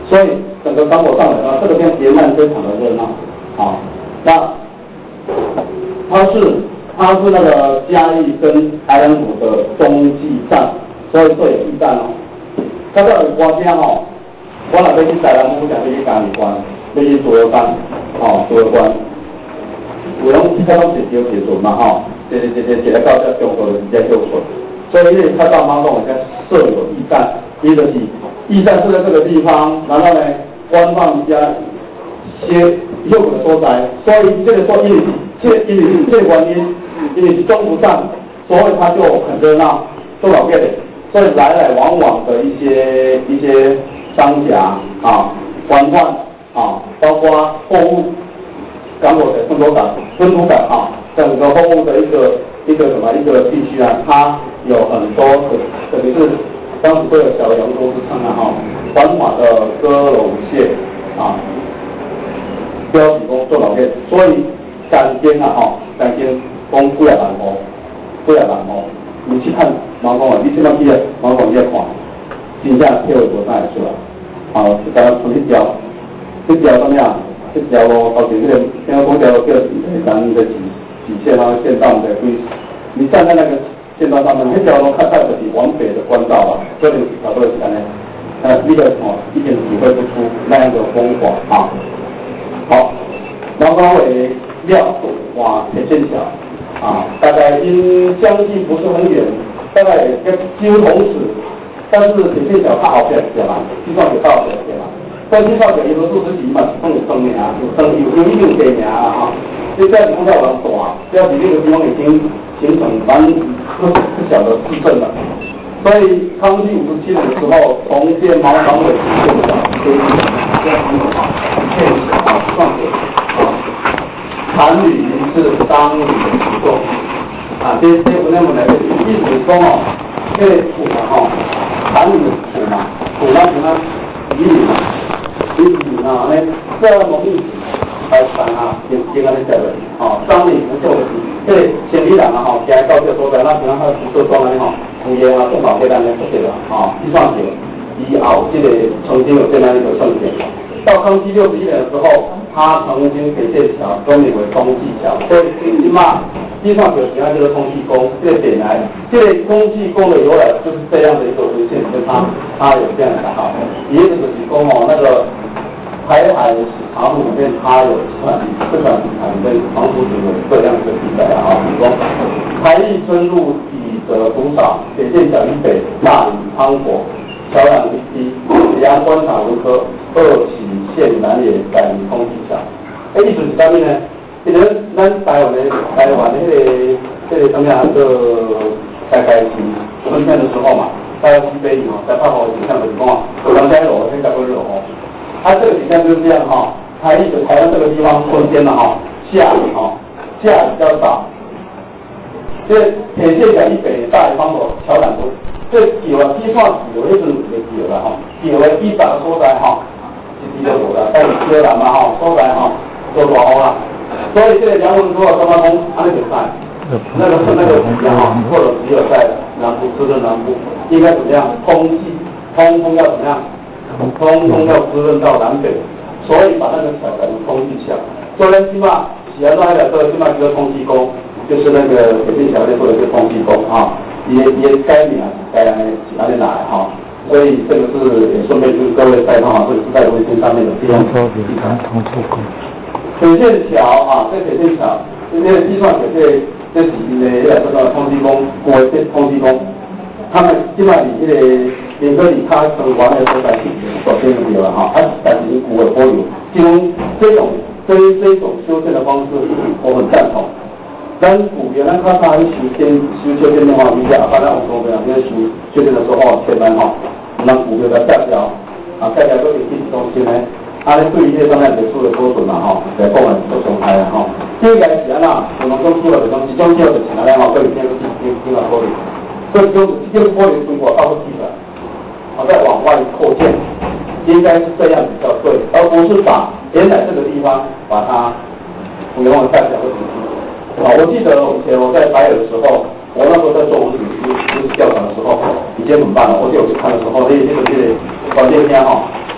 C: 所以整个港口上来呢，这个边沿岸非常的热闹啊。那它是它是那个嘉义跟台南府的中继站，所以这有驿站哦。它到底关键哦，我若要去台南府，想要去嘉义关，要去竹eu关，哦，竹eu关，有拢这拢直接结束嘛吼，直直直直接到这中国的直接就村。所以因为它到马公人家设有驿站，一个是驿站是在这个地方，然后呢，官方家些用的所在，所以这个说因为这因为这个原因，因为是中途站，所以它就很热闹，多少遍的，所以来来往往的一些一些商家啊、官贩啊，包括货物港口的分头港、分头港啊，整个货物的一个一个什么一个地区啊，它有很多的，等于是当时这个小洋都是称啊哈，繁华的歌楼线啊，标举公做老店，所以三间啊哈，三间公几啊万户，几啊万户，你去看毛公啊，你去到去啊毛公去看，真正票会无啥会出来，啊，就讲从一条，一条怎么样？一条路头前那个，听讲条叫咱的几几线啊，线道的规，你站在那个线道上面，那条路看到就是往北的官道了，这里老多是安尼，呃，那个哦，一点体会不出那样的风华啊。好，毛高伟廖哇铁线桥啊，大概因相距不是很远，大概跟几乎同时，但是铁线桥它后边是嘛，计算有到的对吧？但计算有一个数十几嘛，是更有生命啊，有生有有一定的名啊哈。这在地方在往大，这要比那个地方已经形成蛮不不小的市镇了。所以康熙五十七年的时候，重建毛港尾铁线桥，所以这样子啊，建桥创建啊，韩旅名是当旅的作啊，这这我那么来的意思说哦，这土嘛哈，韩旅的土嘛，土嘛土嘛，鱼嘛，鱼鱼啊，那这么密集。来谈啊，先先安尼食落，吼，当年不做的，即个生意人啊，吼，行到这个所在，咱平常他做庄安尼吼，有嘢啊，种老鸡蛋咧，做对啦，吼，计算着以后这个曾经有这样一个盛景。到康熙六十一年的时候，他曾经铁线桥更名为通济桥，所以起码计算着现在这个通济宫，这个点来，这个通济宫的由来就是这样的一个文献，跟他他有这样的哈，也就是讲哦，那个。台海史查录里面，它有算这段历史里面，黄埔组有这样一个记载啊，比如说台艺深入以得多少，铁线桥以北大禹汤火，桥梁一低，阳观察如科，二起线南也改名通济桥。哎，意思是啥物呢？其实咱台湾的台湾的那个这个什么样个大概是春天的时候嘛，大概西北哦，在八号以上的情况，有人在楼，现在不是楼哦。它这个底下就是这样哈，台一台湾这个地方春天了哈，下雨哈，下雨比较少。这铁线桥以北大雨方口桥梁多，这有啊，计算有一是有了哈，有的一百个所在哈，是比较多的，但是虽然嘛哈，所在哈都大好啦。所以这个梁文说刚刚讲，安尼就在，那个是那个底下哈，或者只有在南部，滋润南部，应该怎么样？空气通风要怎么样？通通要滋润到南北，所以把那个桥改成通济桥。所以呢，起码喜来来这个起码这个通济宫，就是那个铁线桥内做的是通济宫啊，也也改名啊，改来哪里来哈。所以这个是也顺便跟各位带到啊，这个是在微信上面的地方。通济宫。铁线桥啊，这铁线桥，这些计算这些这几年的这个通济宫，国这通济宫，他们起码你这个。连个你他从完的所在地所建的了哈，它但是你古尾波有，其中这种这这种修建的方式，我很赞同。咱古原来看他修建修修建的话，比较反正我说不了，因为修修建的时候哦，前面哈，咱古有的代表啊，代表这个历史中心呢，他咧对于这上面结束的标准嘛哈，来讲来做重开啊哈。这个是安啦，我们讲出来的东西，讲出来的钱来哈，对天都是天天啊玻璃，这就是这个玻璃中国到处去了。啊，再往外扩建，应该是这样比较对，而不是把原来这个地方把它不用再讲个东西。啊，我记得以前我在台北的时候，我那时候在做文史文史调查的时候，已经很棒了。我就有去看的时候，那那个那个关键片哈，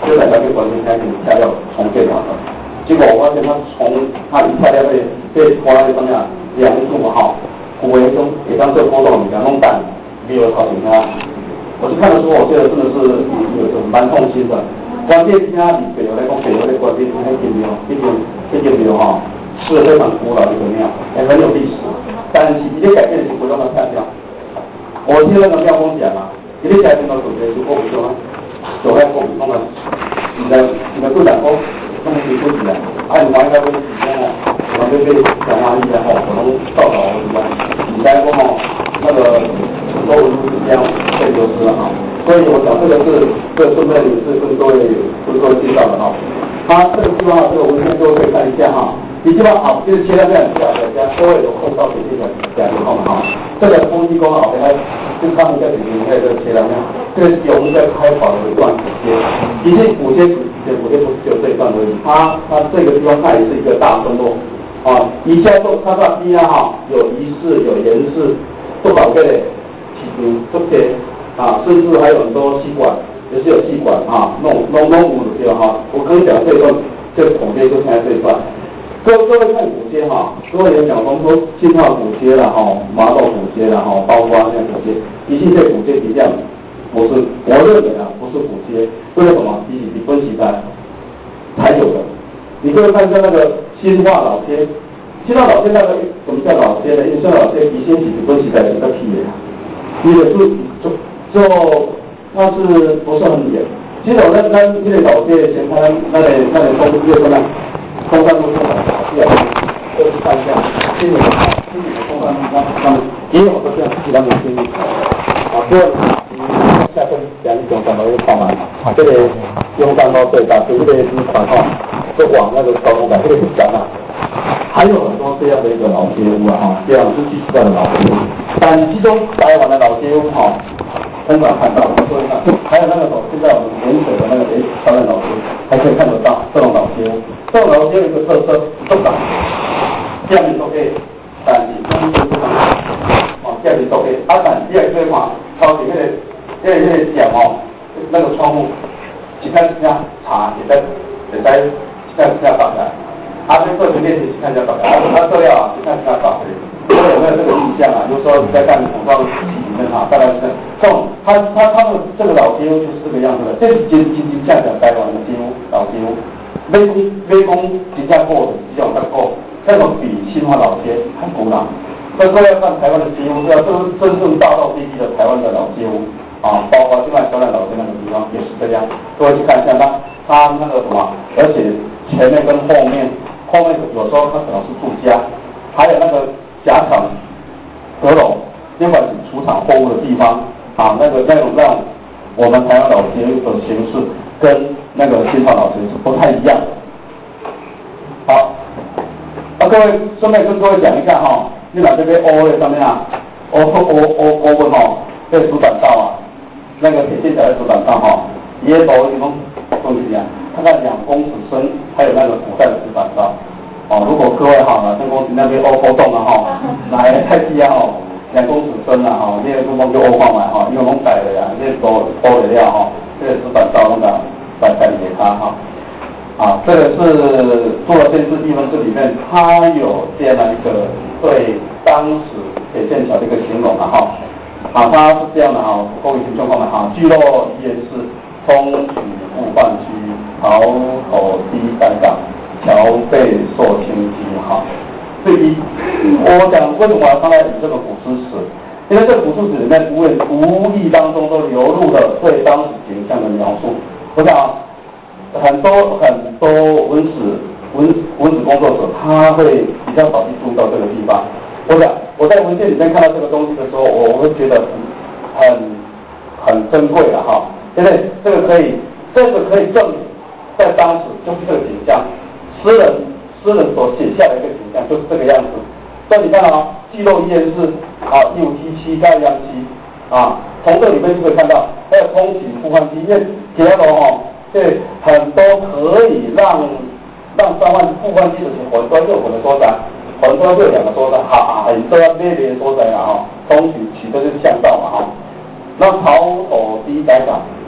C: 就在那边完全开始材料重建好了。结果我发现他从他的材料被被拖在上面两度哈，骨围中也当这波动两弄蛋，没有掏钱啊。我就看的时候，我觉得真的是有有蛮痛心的。关键是啊，你北欧来讲，北欧的关键是那间庙，那间那间庙哈是非常古老的一个庙，也很有历史。但是一些改变是不让它下掉。我听那个庙公讲啊，一些改变到主角就过不去了，走在过不通了。你的你的队长说，那么你休息了，啊你玩一下会时间啊，我就被讲完一下吼，可能到老什么，你来过吼那个。都是这样被流失了哈，所以我想这个是这个顺便是跟各位跟各位介绍的哈。它这个地方这个文献各位可以看一下哈，你基本上好就是切到这样子啊，大家各位有空到这个讲以后哈，这个风机工好，给他就看一下里面还有这个切到这样，这个我们在开跑的一段补接，其实补接补接补接不是只有这一段而已，它它这个地方它也是一个大村落啊，一下就看到地啊哈，有仪式有严饰，做宝贝的。嗯，这些啊，甚至还有很多吸管，也是有吸管啊，弄弄弄五的哈。我刚讲这一段，这个古街就现在这一段。各各位看古街哈，各位有讲说说信号古街了哈，麻豆古街了哈，包括现在古街，一定这古街一样，我是我认为啊，不是古街，为什么？比比分析才才有的。你各位看一下那个新化老街，新化老街那个什么叫老街呢？因为新化老街以前是比分析才比较屁的。你也是就就那是不是很远？其实我那那那个老街前看那那里那里东街的那东山路上的老街，就是看一下，今年今年东山路上他们也有个这样其他的经历啊，这下分两种什么一个跑嘛，这个用山路最大，这个是传统，是往那个高空感，这个是讲嘛。还有很多这样的一个老街屋啊，哈，这样是奇怪的老街屋。但其中台湾的老街屋哈，很少看到，我们说一下，还有那个什么，现在我们盐水的那个诶，台湾老街，还可以看得到这种老街屋。这种老街有一个特色，不长，下面都可以，但是中间不长，哦，下面都可以，啊，但第二个嘛，超前面的，那个那个讲哦，那个窗户，其他这样查也在也在这样这样打开。他在课程练习看一下导啊，他资料啊，去看一下导各位有没有这个印象啊？就是说你在看广告里面啊，大概是这种，他他他们这个老街屋就是这个样子的，这是金金金像讲台湾的街屋，老街屋，微工微工金像过的这种在过，那种比新化老街还古老。所以各位要看台湾的街屋，这是真正大道地地的台湾的老街屋啊，包括另外小兰老街那个地方也是这样。各位去看一下它，它那个什么，而且前面跟后面。后面有时候它可能是住家，还有那个夹场、阁楼，尽管是储藏货物的地方啊，那个那种让我们台湾老街的形式跟那个新化老街是不太一样的。好，啊各位顺便跟各位讲一下哈，你把这边 O 的上面啊 ，O O O O 问哈，这主板道啊，那个铁线条的主板道哈，也走什么东西啊？大概两公尺深，还有那个古代的石板道，哦，如果各位哈，哪天公司那边欧欧动了哈，来太低啊哈，两公尺深了哈，那个地方就欧放买哈，因为我们改了呀，那都欧的料哈，这个石板道那个再再给他哈，啊，这个是做了电视地方这里面，它有这样的一个对当时铁线桥的一个形容了哈，啊，它是这样的哈，各位听众朋友们哈，聚落依然是通衢互换区。桥头低改港，桥背受清基哈。至于我讲为什么我要上来以这个古诗词，因为这个古诗词里面无无意当中都流露了对当时景象的描述。我想啊，很多很多文史文文史工作者他会比较少去注意到这个地方。我想我在文献里面看到这个东西的时候，我我会觉得很很珍贵的哈，因为这个可以这个可以证明。在当时就是这个景象，诗人诗人所写下的一个景象就是这个样子。所以你看啊，聚落依然是啊一五七七加央七啊，从这里面就可以看到，还有通衢互换区，因为铁楼哦，这很多可以让让三万互换区的很多热火的所在，很多热两个所在，哈，很多那边的所在啊哈，通衢取的就是巷道嘛哈。那桥头低改港，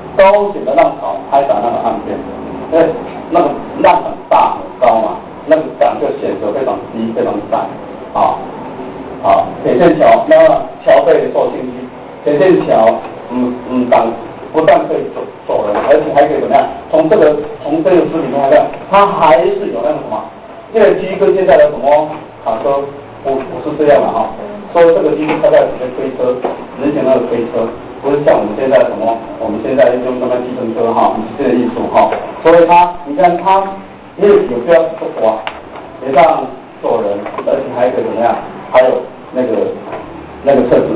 C: 高雄的浪潮拍打那个岸边，因为那个浪很大很高嘛，那个港就显得非常低非常窄啊。好，铁线桥，那桥被受侵击，铁线桥，嗯嗯，挡不但可以走走人，而且还可以怎么样？从这个从这个视频中来看，它还是有那个什么，这个机跟现在的什么卡车不不是这样的哈，所以这个机是它在直接推车，之前那个推车，不是像我们现在什么，我们现在用那个计程车哈，这个艺术哈，所以它你看它也有这样哇，也让走人，而且还可以怎么样？还有那个那个车子，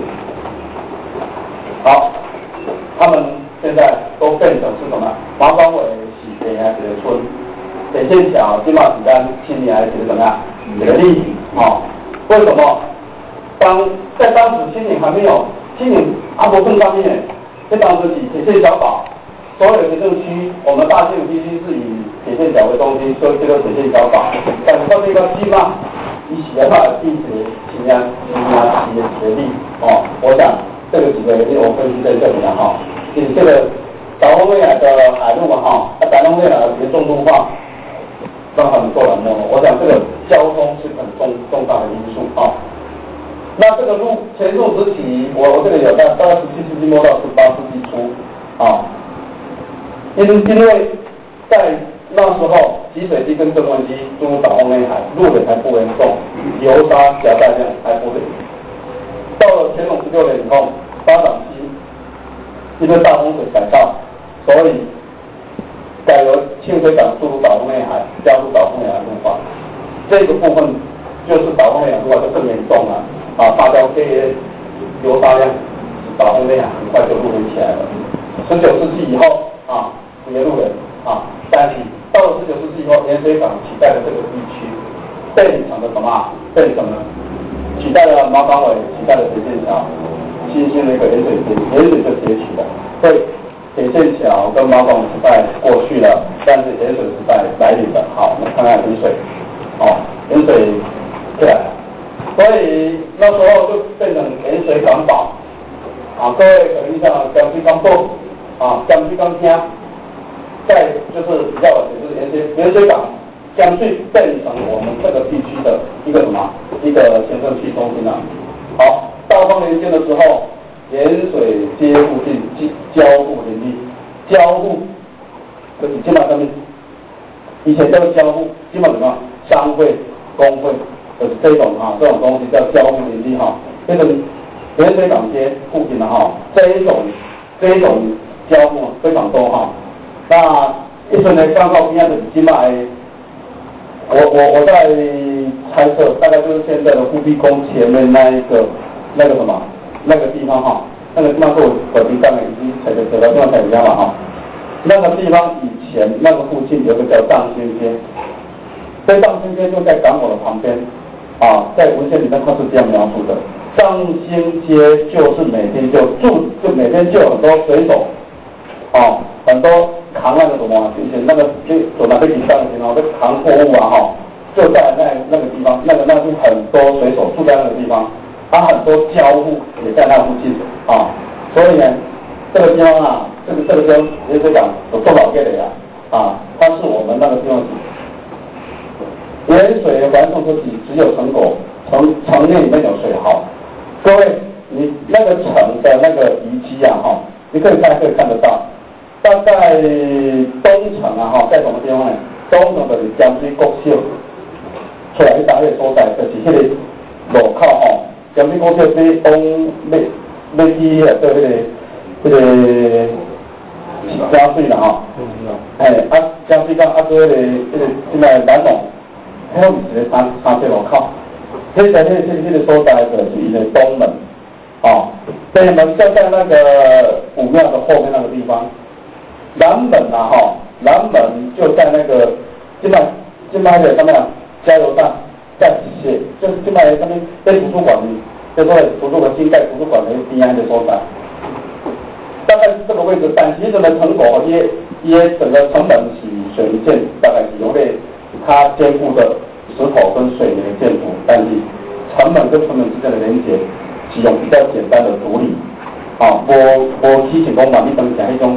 C: 好，他们现在都变成是什么？马广伟是北海这个村，铁线桥金马子丹青年还是怎么样？这个例子啊，为什么？当在当时青年还没有青年阿伯镇上面，在当时以铁线桥岛，所有行政区，我们大县必须是以铁线桥为中心，所以这个铁线桥岛，但是这个金马。一起的话，地址、新疆、新疆企业协力哦，我想这个几个原因我分析在这里了哈。以这个岛东未来的海路嘛哈，那岛东未来的严重路化，让他们做了梦。我想这个交通是很重重大的因素啊。那这个路前路时期，我我这里有在大概十七世纪末到十八世纪初啊，因因为在那时候，集水机跟正关机注入岛后内海，路水还不严重，油砂夹带量还不累。到了乾隆十六年以后，发展期因为大洪水改道，所以改由清水港注入岛后内海，加入岛后内海路化。这个部分就是岛后内海路化就更严重了啊！大交这些油砂量，岛后内海很快就入围起来了。十九世纪以后啊，这些路人啊，但是到了十九世纪以后，盐水港取代了这个地区，变成了什么？变成了取代了马港尾，取代了铁线桥，新兴的一个盐水街，盐水就崛起了。所以铁线桥跟马港时代过去了，但是盐水时代来临了。好，我们看看盐水，哦，盐水起来了，所以那时候就变成盐水港岛。啊，各位可能像江西刚报啊，江西刚听。再就是比较的，就是盐水盐水港将去变成我们这个地区的一个什么一个行政区中心啊。好，道光年间的时候，盐水街附近交互林立，交互就是基本上面以前叫交互，基本什么商会、工会就是这种啊这种东西叫交互林立哈。这个盐水港街附近的哈这一种这一种交互非常多哈。那一村呢，刚好边的金马，我我我在猜测，大概就是现在的富碧宫前面那一个那个什么那个地方哈，那个地方跟我本地上面已经踩的踩到地方踩一样了哈。那个地方以前那个附近有个叫藏仙街，这藏仙街就在港口的旁边啊，在文献里面它是这样描述的：藏仙街就是每天就住，就每天就有很多水手啊，很多。扛那个什么，以前那个就走那个地上去，然后扛货物啊哈，就在那那个地方，那个那是很多水手住在那个地方，它很多交户也在那附近啊，所以呢，这个地方啊，这个这个地方盐水港有多少个的呀？啊，它是我们那个地方盐水环送出去只有城口，城城内里面有水好，各位，你那个城的那个遗迹啊哈，你可以看可以看得到。大概东城啊，哈，在什么地方呢？东城就是江水国小，出来去打迄个所在，就是迄个路口吼。江水国小比往要要去啊，做迄个迄个江水啦，吼。哎，啊，江水港啊，做迄个迄个现在南农，迄个是个三三线路口。迄个迄个迄个所在就是伊的东门，哦，北门就在那个武庙的后面那个地方。南门啊，哈，南门就在那个金麦金麦的上面加油站，在写就是金麦上面在图书馆里，就说图书馆新盖图书馆的边安的所在，大概是这个位置。但其实的成果也也整个成本是水泥建，大概是由类它兼顾的石头跟水泥的建筑，但是成本跟成本之间的连接是用比较简单的处理。啊，无无起成讲万你当成迄种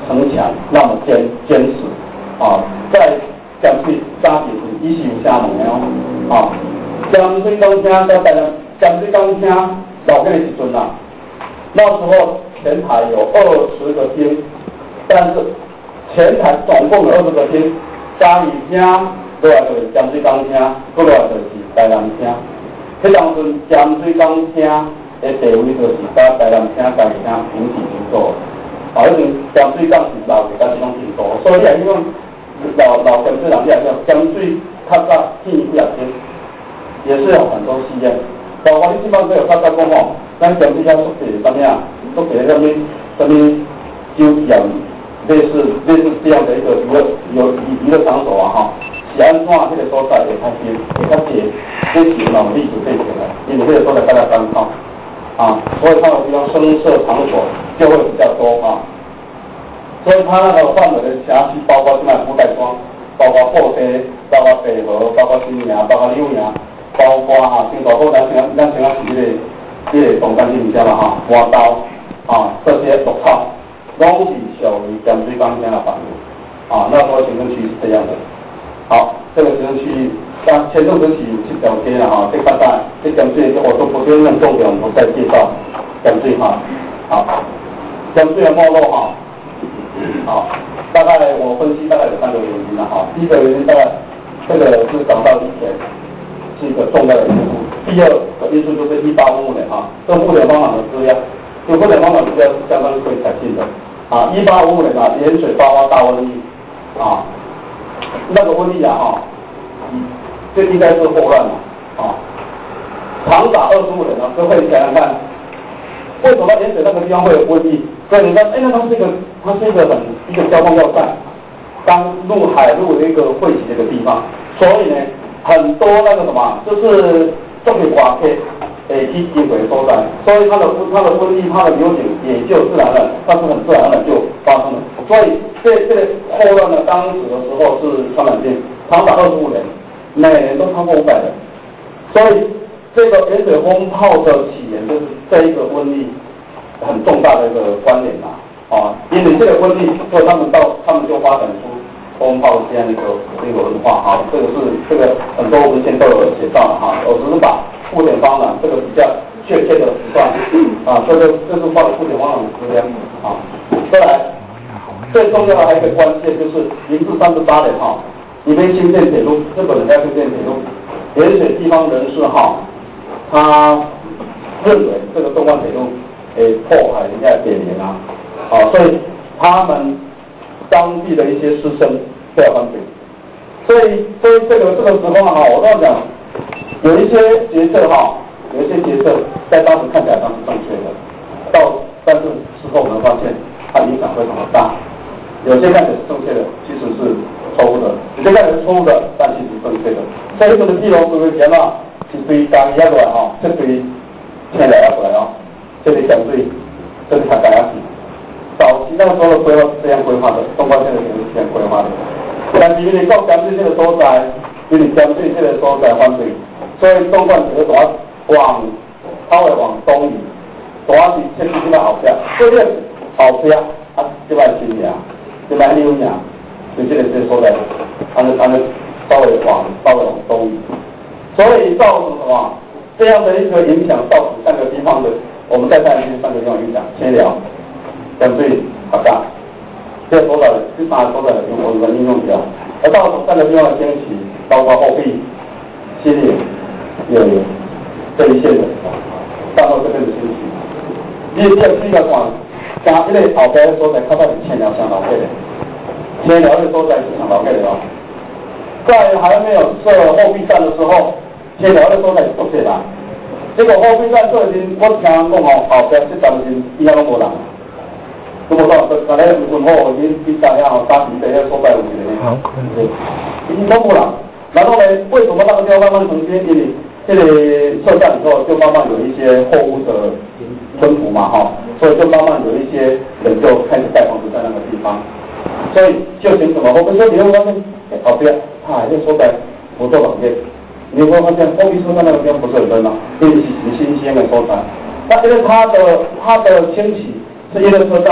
C: 城墙那么坚坚实啊，在江水沙底依是有啥问的哦啊，江水港城在台南江水港城老个的时阵啊，那时候前台有二十个厅，但是前台总共有二十个厅，嘉义厅落来就是江水港厅，过来就是台南厅。迄当阵江水港厅的地位就是甲台南厅、嘉义厅平起平坐。啊，迄阵江水港是老嘅，甲是拢平坐，所以你来讲老老江水人，你来讲江水较早建几啊间，也是有很多戏院。包括你基本上有较早讲吼，咱江水遐宿舍啥物啊，宿舍啥物啥物酒店，类似类似这样的一个娱乐有娱乐场所啊哈。是安怎？迄个所在会较少，会较济，这是老历史背景的，因为迄个所在大家单靠啊，所以它的比较声色场所就会比较多啊。所以它那个范围的辖区包括什么？古代庄，包括布袋，包括北河，包括新营，包括柳营，包括啊，新高坡咱像咱像是迄个迄个东干地底下嘛哈，挖刀啊，这些路口拢是属于江水港这样的范围啊。那时候行政区是这样的。好，这个行政区，像前阵子是有七条街了哈，这看大，这江水我都不就用重点，我们再介绍江水哈。好，江水的没落哈，好，大概我分析大概有三个原因了哈。第一个原因大概这个是港道以前是一个重要的因素，第二个因素就是一八五五年哈，这互联网网的资料，就互联网网资料是相当可以采信的啊。一八五五年啊，盐水爆发大瘟疫啊。那个瘟疫啊，哈，这应该是霍乱了啊，长达二十五年了。各位想想看，为什么盐水那个地方会有瘟疫？所以你看，哎，那它是一个，它是一个很一个交通要塞，当陆海陆的一个汇集的一个地方，所以呢，很多那个什么，就是重点刮客，诶，去经过的所在，所以它的它的瘟疫，它的流行也就自然了，它是很自然的就发生了。所以这这个霍乱呢，当时的时候是传染病，长达二十五年，每年都超过五百人。所以这个盐水风炮的起源就是这一个瘟疫很重大的一个关联呐啊，因为这个瘟疫，所以他们到他们就发展出风炮这样的一个这个文化啊，这个是这个很多文献都有写到了哈，我只是把复点方呢这个比较确切的时段啊，这个这是报复点方的资料啊，再来。最重要的还有一个关键就是明治三十八年哈，你们新建铁路，日本人在新建铁路，盐水地方人士哈，他认为这个纵贯铁路诶破坏人家边缘啊，啊，所以他们当地的一些师生都要反对，所以所以这个这个时候哈，我要讲有一些决策哈，有一些决策在当时看起来它是正确的，到但是事后我们发现它影响非常的大。有些看起来是正确的，其实是错误的；有些看起来是错误的，但其实是正确的。所以这个地楼是为前嘛，是对当一下过来哈，这对现在要过来哦，这里相对这里才大家是。早期那个时候的规划是这样规划的，东关线的铁路是这样规划的。但是因为到江水这个所在，因为江水这个所在反对，所以东关铁路往稍微往东移，主要是先去到后边，这个后边啊，这边新疆。就来六年，就这个这所在，它就它就稍微往稍微往东移，所以造成什么这样的一个影响，造成三个地方的，我们再看这三个地方影响，先聊江水、客家，这个所在这三个所在我们应用掉，而造成三个地方的兴起，包括后壁、新营、有这一线的，到到这边的兴起，你这是一个广。加一个后边的所在，较早是千寮乡老街的，千寮的所在是上老街的哦。在还没有设后备站的时候，千寮的所在是足济人。结果后备站做阵，我听讲哦，后边这站是以后拢无人，都无错，大家问好，你你知影哦，当时第一个所在有一个呢，已经都无人。然后呢，为什么那个地方慢慢重建？因为这个设站以后，就慢慢有一些货物的吞吐嘛，哈。所以就慢慢有一些人就开始盖房子在那个地方，所以就形成了后面说你会发现，后边它还是说在不做老街，你会发现后面车站那个地方不是很热闹，因为是新鲜的所在。那因为它的它的兴起是因为车站，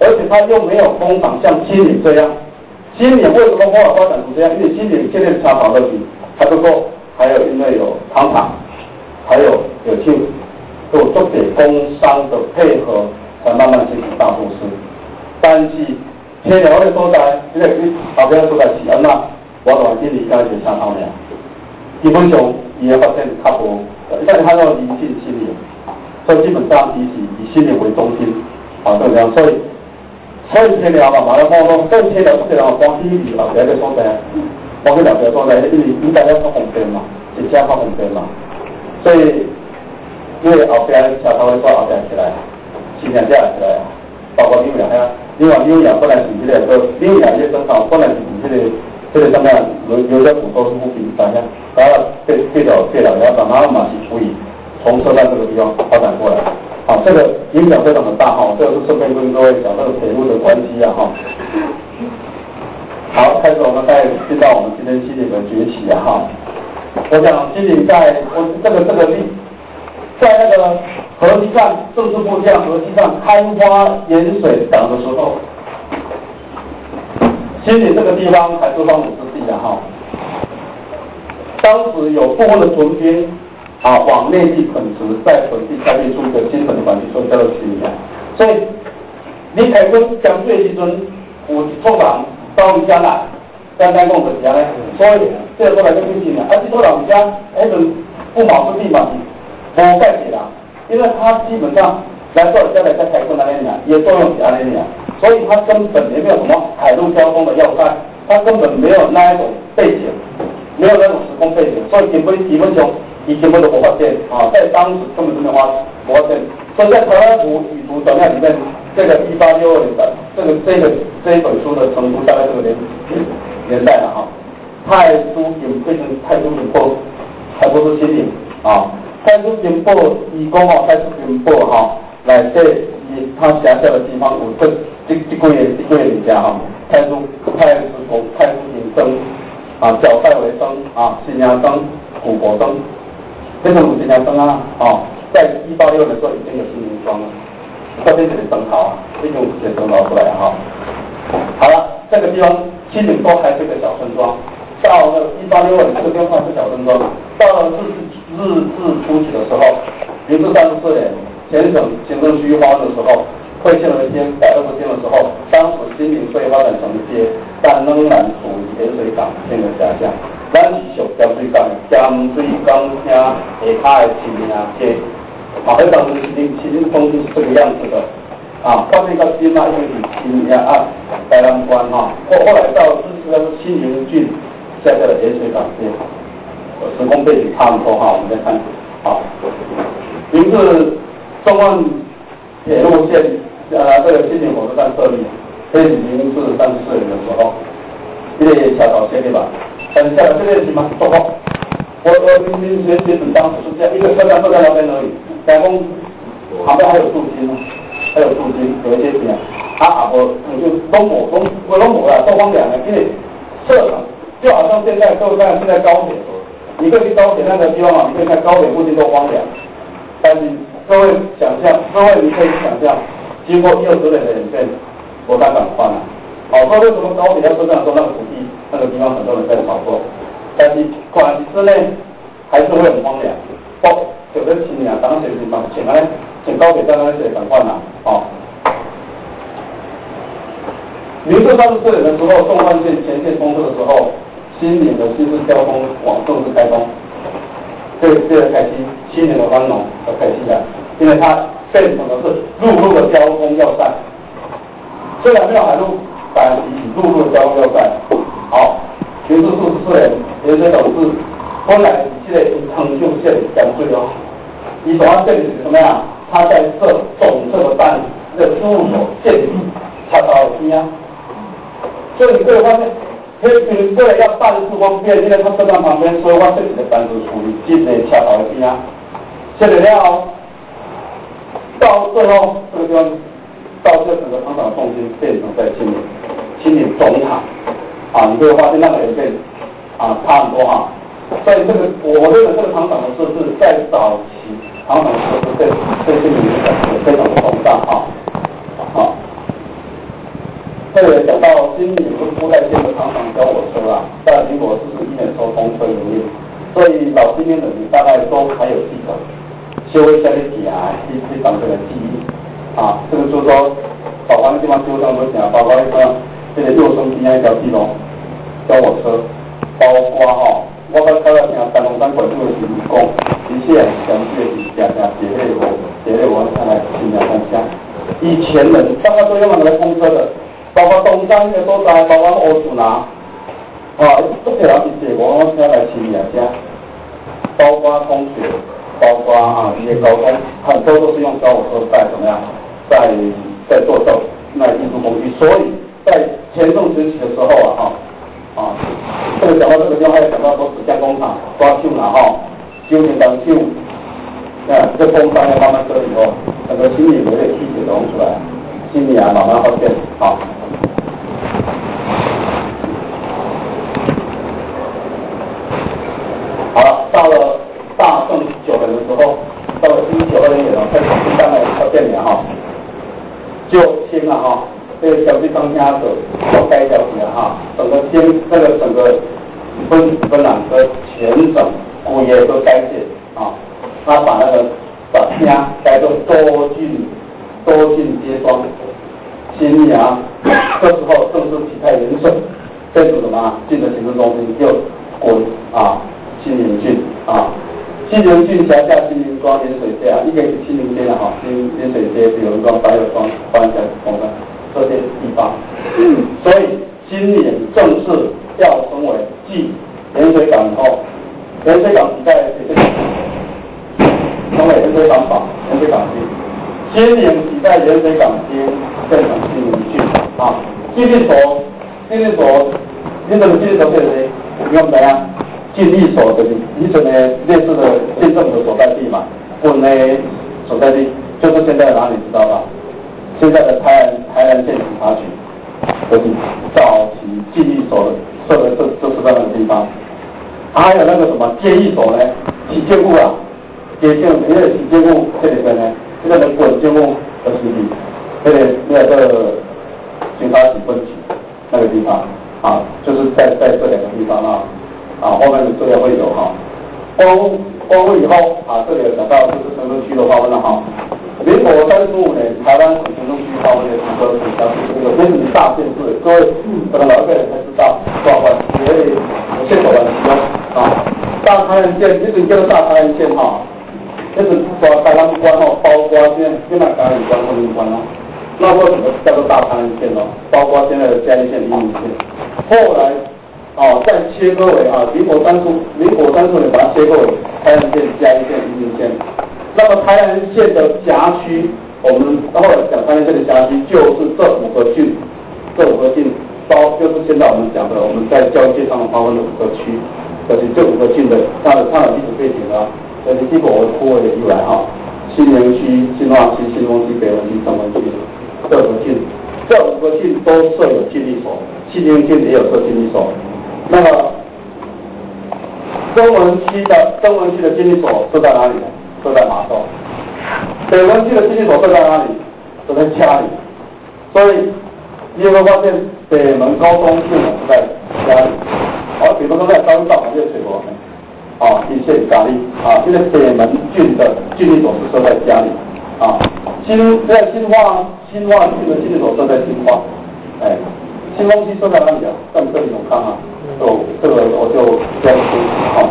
C: 而且它又没有工厂像新岭这样。新岭为什么后来发展成这样？因为新岭现在茶跑的比还不够，还有因为有糖厂，还有有去有做给工商的配合，才慢慢形成大都市。但是偏寮的所在，因为后边所在是安那，我就建议家就相同俩。基本上伊的发展较无，但是它要临近新岭，所以基本上伊是以新岭为中心，啊，就这样，所以。所以偏寮嘛，马来讲讲，所以偏寮不是人光去旅游别个所在，光去了别个所在，因为你大家较方便嘛，一家较方便嘛，所以因为后边车头会挂后边起来，新店起来，包括纽约遐，另外纽约本来是迄个说纽约迄个厂本来是迄个迄个什么留留在福州是不平山遐，然后这这条这条要慢慢嘛是属于从车站这个地方发展过来。好，这个影响非常的大哈，这个是顺便跟各位讲这个铁路的关系啊哈。好，开始我们再进到我们今天新岭的崛起啊哈。我想新岭在我这个这个地，在那个河西站政治部这样河西站开花盐水港的时候，新岭这个地方还是荒芜之地啊哈。当时有部分的屯兵。啊，往内地垦殖，在本地开辟出一个精神的环境，所以叫做新岭。所以你开垦江水时阵，有一撮人到你家来，单单讲就是安尼。所以这个过来就变新岭，啊，这撮人家迄阵不毛之地嘛，无盖起啦，因为他基本上来到家来在开垦那边呢，也作用是安尼呢，所以他根本也没有什么海陆交通的要塞，他根本没有那一种背景，没有那种时空背景，所以基本基本上。以前我都无发现啊，在当时根本就没有发无发现，所以在台湾图语图档案里面，这个一八六二年的这个这个这一本书的成书大概这个年年代了哈。太书引变成太书引报，还不是新岭啊。太书引报以讲哦，太书引报哈，来这以他辖下的地方有这这这几个这几个人家哈，太书太书从太书引生啊，角塞为生啊，新阳生、古国生。这种新阳生啊，哦，在一八六的时候已经有新民庄了，这边是生蚝啊，这种写生蚝出来哈。好了，这个地方新岭都还是个小村庄，到了一八六二年这个地方是小村庄，到了日日治初期的时候，民国三十四年全省行政区划分的时候，会县为县、改二十县的时候，当时新岭虽发展成街，但仍然处于盐水港县的辖下。咱是属咸水港的咸水港厅下骹的市民啊街，啊，迄当时市民市民风是这个样子的，啊，发展到新啊，因为是新呀啊，台南关哈，后后来到是是新营郡下下的盐水港街，时空背景差不多哈，我们再看，好，明治中万铁路线呃这个新岭火车站设立，这是明治三十四年的时候，这个桥头设立吧。很下来这个地方做好，我我明明学学本当时是这样，一个车站坐在那边而已，改工旁边还有镀金，还有镀金，有一些钱，啊啊我我就东某东我东某啦，东方两的，因为设场就好像现在都在现在高铁，你可以去高铁那个地方嘛，你可以看高铁附近都荒凉，但是各位想象，各位你可以想象，经过一二十年的演变，多大转换啊！好，所以为什么高铁要车站说那个土地那个地方很多人在炒作，但是短期之内还是会很荒凉。哦，有的青年当时是嘛，请来请高铁站那些转换啦，哦。民国三十四年的时候，纵贯线全线通车的时候，新岭的新式交通网正式开通，这个这个开启新岭的繁荣和开启了，因为它变成的是陆路的交通要塞，虽然没有海路。但是陆路交通要塞，好，民治四十四年，盐水董事本来这个长久线江水哦，伊所要建的是什么呀？他在设总测站这个枢纽建立恰到边啊，所以你可以发现，这为了要办事方便，因为他车站旁边，所以我这里的班子处于近的恰到边啊，建了了，到最后这个地方。到这整个厂场的重心变成在新岭，新岭总厂，啊，你会发现那个也变啊差很多哈。所以这个我认为这个厂场的设置在早期厂场设置对对这个影响也非常的重大啊啊。 这里讲到新营是布袋线的长长小火车啊，在民国四十一年时候通车营运，所以老新营的你大概都还有记得，稍微在你记啊，去去当这个记忆啊，这个就是说，宝华的地方就像我讲，包括那个这个右松边那条地龙小火车，包括哈，我刚刚听丹龙山管处的员工，一切详细的讲讲节类我节类我看来听讲看下，以前人大概都用来通车的。包括东山的所在，包括乌厝南，啊，都是人去坐我我车来骑啊遮，包括通学，包括啊一些高中，很多都是用小火车在怎么样，在在做这那运输工具，所以在前宋时期的时候啊，哈、啊，啊，这个讲到这个地方，还有讲到说纸箱工厂抓绣啦，哈，修年当绣，啊，这工商要慢慢设以后，那个新里有点气血融出来，新里啊慢慢发现，好。好了，到了大正九年的时候，到了一九二零年了，开始新上来要变年哈，就新了哈，这个小区当家者要该小区了哈，整个新这个整个分分两个全省物业都改建啊，他把那个把家改做多进多进街庄，新阳这时候正式体态严顺，这是什么？进的行政中心就滚啊。新营郡啊，新营郡辖下新营庄、盐水街啊，一个是新营街了哈，新盐水街、比如庄、白油庄、关山、红山这些地方，所以新营正式要成为继盐水港以后，盐水港时代成为盐水港坊、盐水港区，新营时代盐水港街变成新营郡啊，纪律所、纪律所，你怎么纪律所变成谁？用怎样？监狱所的以前呢类似的县政府的所在地嘛，本呢所在地就是现在的哪里知道吧？现在的台南台南县警察局，就是早期监狱所的设的这就是在那个地方。还有那个什么监狱所呢？洗监务啊，监监因为洗监务这里边呢，这个人滚监务的基地，这里那个警察局分局那个地方啊，就是在在这两个地方啊。啊，后面的资料会有哈。公公布以后啊，这里有讲到就是城中区的划分了哈。民国三十五年，台湾省城中区划分的组合取消是这个先以大县市，各位可能老一辈人才知道划分，也有线索来使用啊。大台南县，这个叫做大台南县哈，这是说台湾关哦，包括现在现在嘉义关、后面关哦，那时候怎么叫做大台南县哦？包括现在的嘉义县、宜兰县，后来。哦，再切割为啊，民国三十民国三十年把它切割为台南县、嘉义县、宜兰县。那么台南县的辖区，我们后来讲台南县的辖区就是这五个郡，这五个郡包就是现在我们讲的我们在教育界上的划分的五个区，就是这五个郡的它的它的历史背景啊，就是基本我铺的由来哈，新营区、新化区、新丰区、北门区、中门区这五个郡，这五个郡都设有监理所，新营郡也有设监理所。那么，中文区的中文区的监理所设在哪里呢？设在麻豆。北文区的监理所设在哪里？设在家里。所以你有没有发现北门高中县是在家里？好，比如说在高一道旁边水果，啊，一线咖喱啊，现在北门郡的监理所是设在家里啊。新在新化新化郡的监理所设在新化，哎。新丰区设在哪里啊？在这里永康啊，就这个我就这样说啊。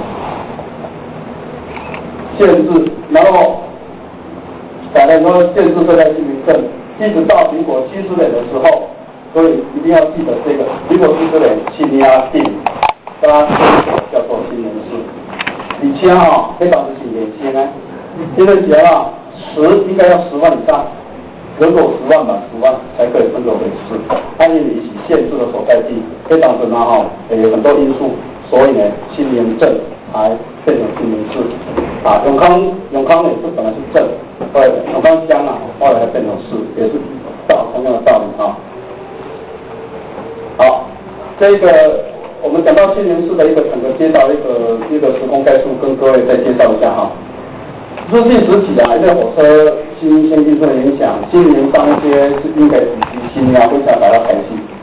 C: 县治，然后改了说县治设在新民镇，一直到民国七十年的时候，所以一定要记得这个民国七十年新押定，它叫做新人市。以前啊，非常的是年轻呢，现在只要十应该要十万以上。人口十万吧，十万才可以分作为市。它因为以县市的所在地非常的那哈，有很多因素，所以呢，新营镇才变成新营市。啊，永康永康也是本来是镇，后来永康乡啊，后来变成市，也是道同样的道理啊。好，这个我们讲到新营市的一个整个街道一个一个时空概述，跟各位再介绍一下哈。日据时期啊，因为火车新先进车的影响，今年当街是应该以及新啊，会下来到台西。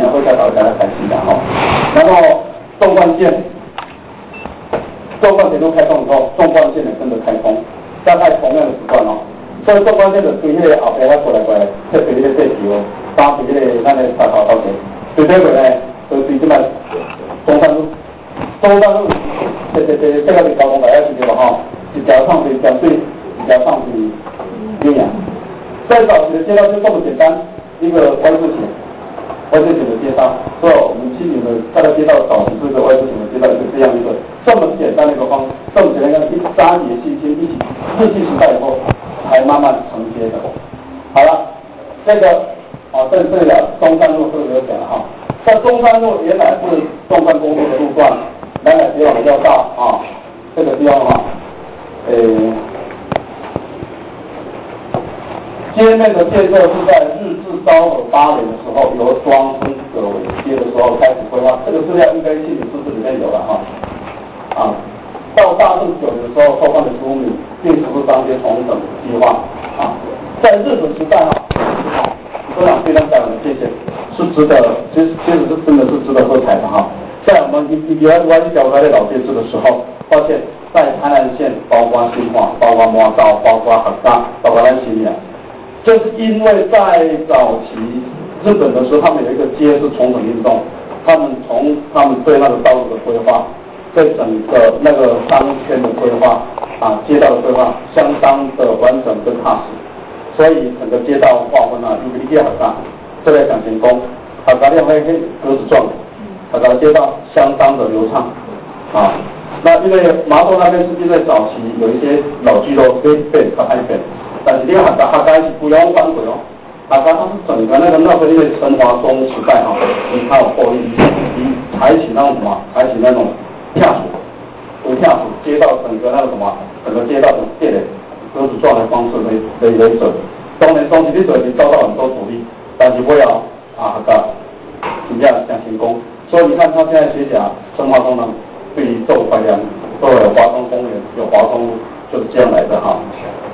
C: 啊，会再找一家来开启的哈。然后纵贯线，纵贯铁路开通以后，纵贯线也跟着开通，大概同样的时段哦。所以纵贯线的对迄个后边我过来过来，特别迄个地区哦，搭配迄个咱的沙头高铁，对这个呢，就对即摆中山路，中山路，这这这这个是交通大家知道哈，一条上是相对，一条上是绵阳。在早期的街道就这么简单，一个歪字形，歪字形的街道，所以我们西宁的大概街道早期这个歪字形的街道是这样一个这么简单的一个方，这么简单一个一沙野信心一起日据时代以后才慢慢承接的。好了，这个啊，这这个中山路这个有讲了哈，在中山路原来是纵贯公路的路段，南海铁网要道啊，这个地方哈，呃。街面的建设是在日治昭和八年的时候，由庄村葛尾街的时候开始规划，这个资料应该信息数字里面有了哈。啊，到大正九年的时候收办的书名，并实施商街重整计划。啊，在日本时代哈，科长非常感恩，谢谢，是值得，其实其实是真的是值得喝彩的哈。在我们一一湾湾角在老建设的时候，发现在台南县，包括新化，包括麻道，包括合大，包括咱新阳。就是因为在早期日本的时候，他们有一个街是重整运动，他们从他们对那个道路的规划，对整个那个商圈的规划啊，街道的规划相当的完整跟踏实，所以整个街道划分啊，有一个很大，这类讲成功，好大量会格子状，好的街道相当的流畅啊。那因为麻豆那边是因为早期有一些老居都被被它拍扁。但是你看客家是不用反悔哦，客家它是整个那个那个因为陈华中时代哈，你看有后裔，你采取那种什么，采取那种跳鼠，为跳鼠街道整个那个什么，整个街道的建的格子状的方式为为为准。当然中期的水平遭到很多阻力，但是不要啊客家评价讲成功。所以你看他现在写讲陈华中呢，对于做怀良，做有华中公园，有华中路，就是这样来的哈。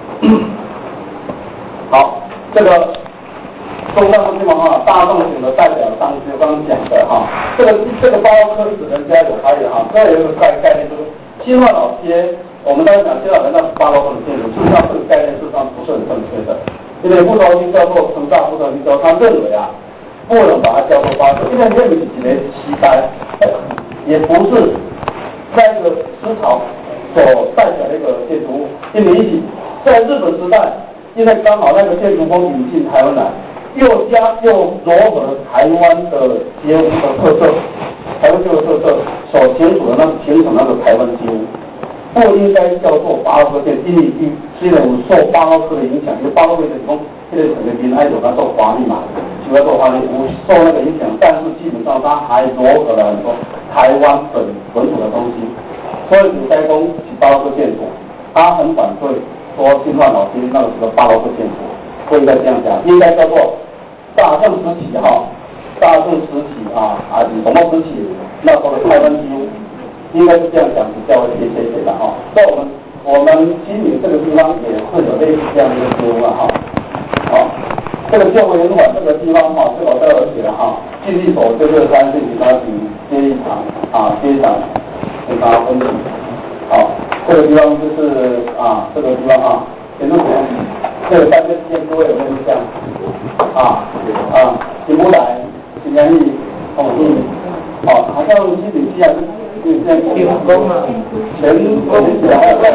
C: 好，这个中山路地方哈，大众型的代表商机，刚刚讲的哈，这个这个包科指人家有差异哈，这有一个概概念就是新化老街，我们刚才讲新化人那八楼的建筑，事实上这个概念事实上不是很正确的，因为不同意叫做成大不同意叫他认为啊，不能把它叫做八科，因为认为几年期待，也不是在一个思潮所代表的一个建筑物，因为一起在日本时代。因为刚好那个建筑风引进台湾来，又加又融合台湾的街屋的特色，台湾街的特色所形成的那个形成那个台湾街屋，不应该叫做巴洛克建，因为虽然受巴洛克的影响，因为巴洛克的从现在整个民爱有它受华丽嘛，主要受华丽，受那个影响，但是基本上它还融合了很多台湾本本土的东西，所以古代宫是巴洛克建筑，他很反对。说新化老街那个是个巴洛克建筑，不应该这样讲，应该叫做大正时期哈，大正时期啊啊，什么时期？那时候的台湾街屋，应该是这样讲比较贴切一点的哈。在我们我们西宁这个地方也是有类似这样的一个街屋啊哈。好，这个旧文馆这个地方哈，这个我待会写了哈，进去走就是三线其他景街一场啊，街一场跟大家分析。好，这个地方就是啊，这个地方啊，前路前，这个三个之间各位有没有印象？啊啊，秦不来、秦良义、孔毅，哦，好像西北西啊，是这样进攻啊，前前起来还有在，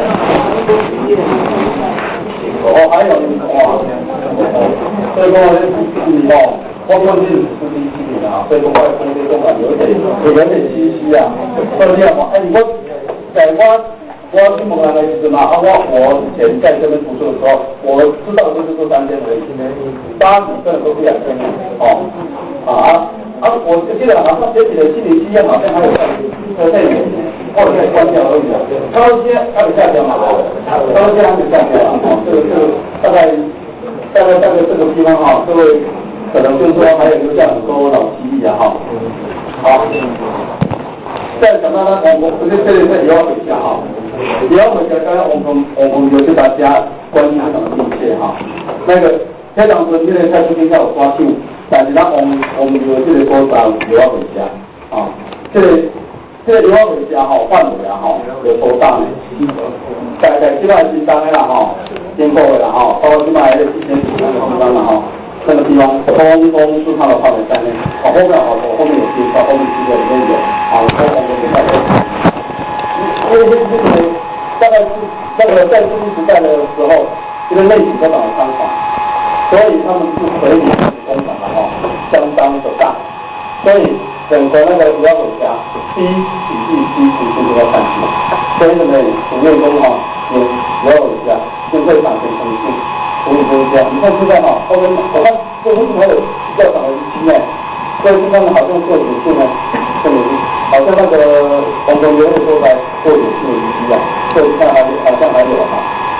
C: 哦，还有哇，所以说你哦，光棍是是第一期年啊，所以说外公这种啊，有点有点稀稀啊，是这样嘛？哎，你说。在我我去蒙南的时候嘛，啊，我我以前在这边读书的时候，我知道的就是这三天而已，八几份都是两天哦，啊啊，我记得好像这几年心理医院好像还有在在在有，或者在关掉而已啊。高阶还没下降嘛，高阶还没下降啊，这个这个大概大概大概这个地方哈，各位可能就是说还有留下很多老记忆啊哈，好。再讲到呢，我我这这里是也要回家哈，也要回家。刚刚我们我们有对大家关系非常的密切哈。那个家长说，现在在附近要有抓进但是咱往往有这个所在有法回家，啊，这个这个有法回家吼范围啊吼有多大呢？大概即摆新单的啦吼，经过的啦吼，包括即摆的之前几个地方啦吼，那个地方通通是它的范围在内。好，后面好，我后面有介绍，后面资料里面有，好，后面有介绍。因为这个大概是那个在日治时代的时候，这个内景都长得仓皇，所以他们是水里工厂的哈，相当的大，所以整个那个主要水峡低体积低体积都要上去，所以呢，土面中哈有主要水峡就会产生成性，所以就是这样。你看现在哈，后面我看这为什么有比较长的基呢？所以他们好像做点数呢，这里好像那个红中原会说来做点数的遗迹啊，所以看还好像还有哈。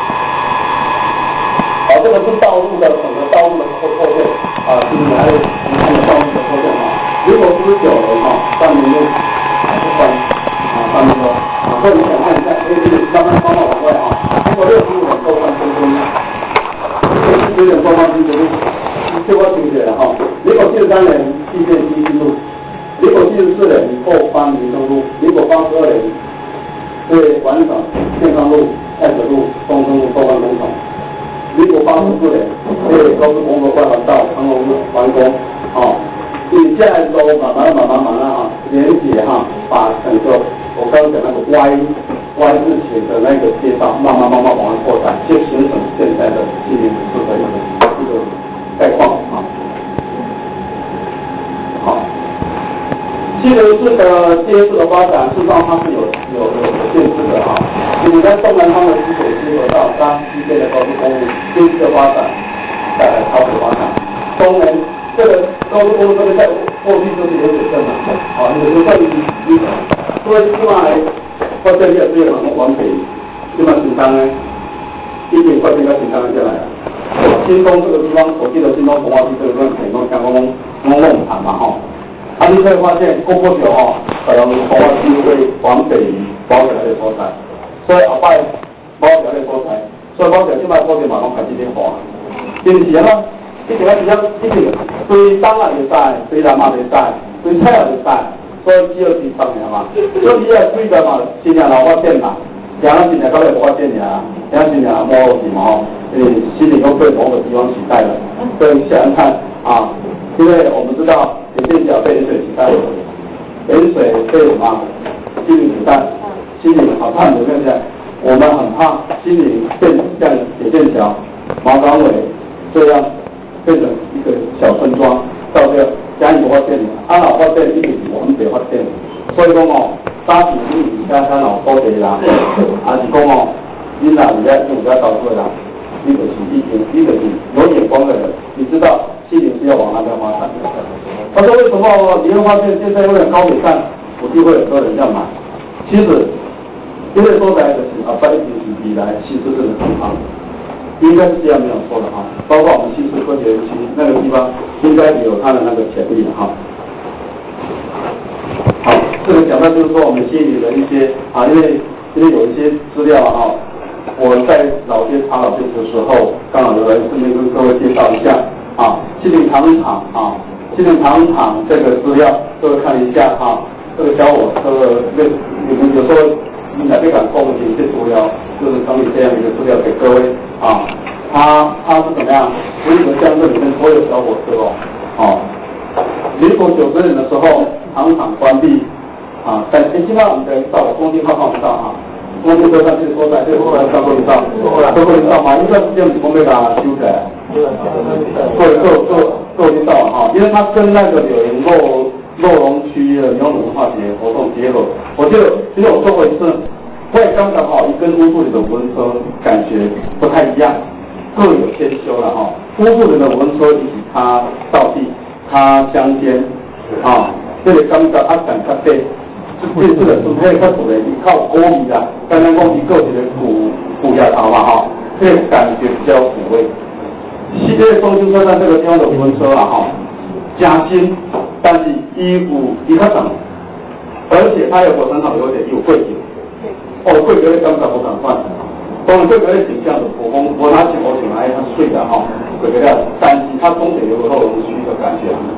C: 好，这个是道路的整个道路的扩扩建啊，就是还有你看的道路的扩建啊。如果是九人哈，三米六不宽啊，三米多啊，所以你想看一下，可以慢慢慢慢往外啊。如果六十五人够宽中中，有点多宽中中，这我听起来哈。如果七十三人地面第一路，如果七十四人后方民生路，如果八十二人对完整健康路、爱河路、东升路、后方工程。如果八十四人对高速公路外环道、长隆路完工，哦，你现在都慢慢慢慢慢慢啊，连接哈，把整个我刚刚讲那个 Y Y 字形的那个街道慢慢慢慢往外扩展，就形成现在的西宁市的一个一个概况啊。好，西宁市的街市的发展，事实上它是有有有有限制的啊。你在东南方的溪水溪河道、当西边的高速公路，街市的发展带来超速发展。东南这个高速公路这个在过去就是流水线嘛，好，你流水线，所以起码来发展业是往往北，起码新疆呢，一点快点要新疆下来了。新东这个地方，我记得新东文化区这个地方，很多讲讲讲弄谈嘛哈。啊，你可以发现过不久哦，可能文化区会往北移，包起来的发展。所以后摆包条的所在，所以包条即摆普遍嘛拢开始咧画，真是啊！以前啊，只要一定对东也会使，对南也会使，对菜也会使，所以只有是三年嘛。所以你啊，对个嘛，新年老发展嘛，今仔新年到尾无发展尔，今仔新年摸落去嘛吼，因为新年又被某个地方取代了。所以想想看啊，因为我们知道有些小被盐水取代了，盐水被什么？新年取代。西宁好看有没有这样？我们很怕西宁变像铁线桥、毛港尾这样变成一个小村庄，到这个嘉义发展，安老发展一定是我们北发展。所以讲哦，搭起你家安老高铁啦，还是讲哦，你哪里在用在搞出来啦？你就是已经，你就是有眼光的人，你知道西宁是要往那边发展的。他说为什么你会发现现在为了高铁站，土地会有很多人要买？其实。因为说来的是啊，八一零以来新市镇的地方，应该是这样没有错的哈。包括我们新市科学园区那个地方，应该有它的那个潜力的哈。好，这个讲到就是说我们西宁的一些啊，因为因为有一些资料啊，我在老街查老街的时候，刚好有人顺便跟各位介绍一下啊，西宁糖厂啊，西宁糖厂这个资料各位看一下啊，这个教我这个你们有时候。你哪边敢公布一些资料，就是整理这样一个资料给各位啊。它它是怎么样？福利河乡镇里面所有小火车哦，哦，民国九十年的时候，糖厂关闭啊，但最起码我们的到公斤号看不到啊，公斤车上去说在这后来上过一道，上过一道嘛，一段时间我们没把它修起来，做做做做一道啊，因为它跟那个柳营路。洛龙区的牛文化节活动结合，我记得其实我做过一次，我也刚刚好，跟乌树林的文车感觉不太一样，各有千秋了哈。乌树林的文车以及它道地，它乡间啊，这个感觉啊感较对，这次的是可以较主的，依靠锅米啦，刚刚讲伊个一个古古牙头嘛哈，这个感觉比较抚慰。西街中心车站这个地方的文车啊哈，加薪。但是衣服比较长，而且它有火车上有点有贵酒，哦，贵酒的感觉不敢换，当然贵酒的形象的，我我拿起我起来它碎的哈，贵酒的，但是它风水有个后龙区的感觉很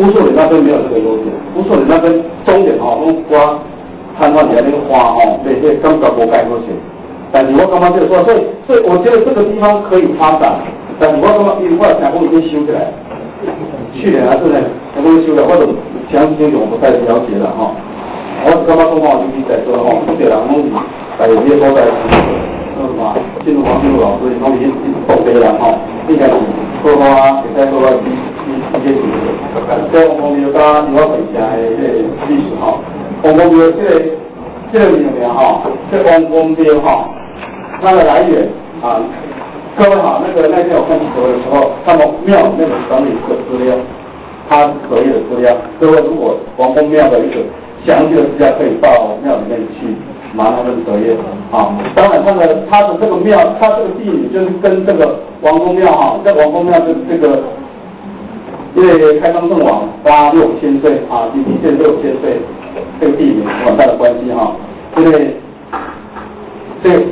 C: 乌树林那边没有这个优点，乌树林那边终点吼，拢刮看看起来那个花吼，那些感觉无盖好些。但是我感觉这个说，所以所以我觉得这个地方可以发展，但是我感觉因为我台风已经修起来，去年还是呢台风修的，我都详细情况我不太了解了哈。我感觉中华经济在说吼，这些人拢是在有些所在，那什么新竹黄金路老师拢已经懂得了吼，应该是做好啊，会使做到一一一些事。所以王公庙甲另外一家的迄个历史吼，王公庙这个这个名名吼，这王公庙吼。它的来源啊，各位好，那个那天我看直播的时候，他们庙那个整理的资料，他可以的资料，各位如果王公庙的一个详细的资料，可以到庙里面去拿那份折页啊。当然，它的它的这个庙，它这个地名就是跟这个王公庙哈，这王公庙的这个，因为开漳圣王八六千岁啊，离地县六千岁，这个地名有很大的关系哈，因为这个。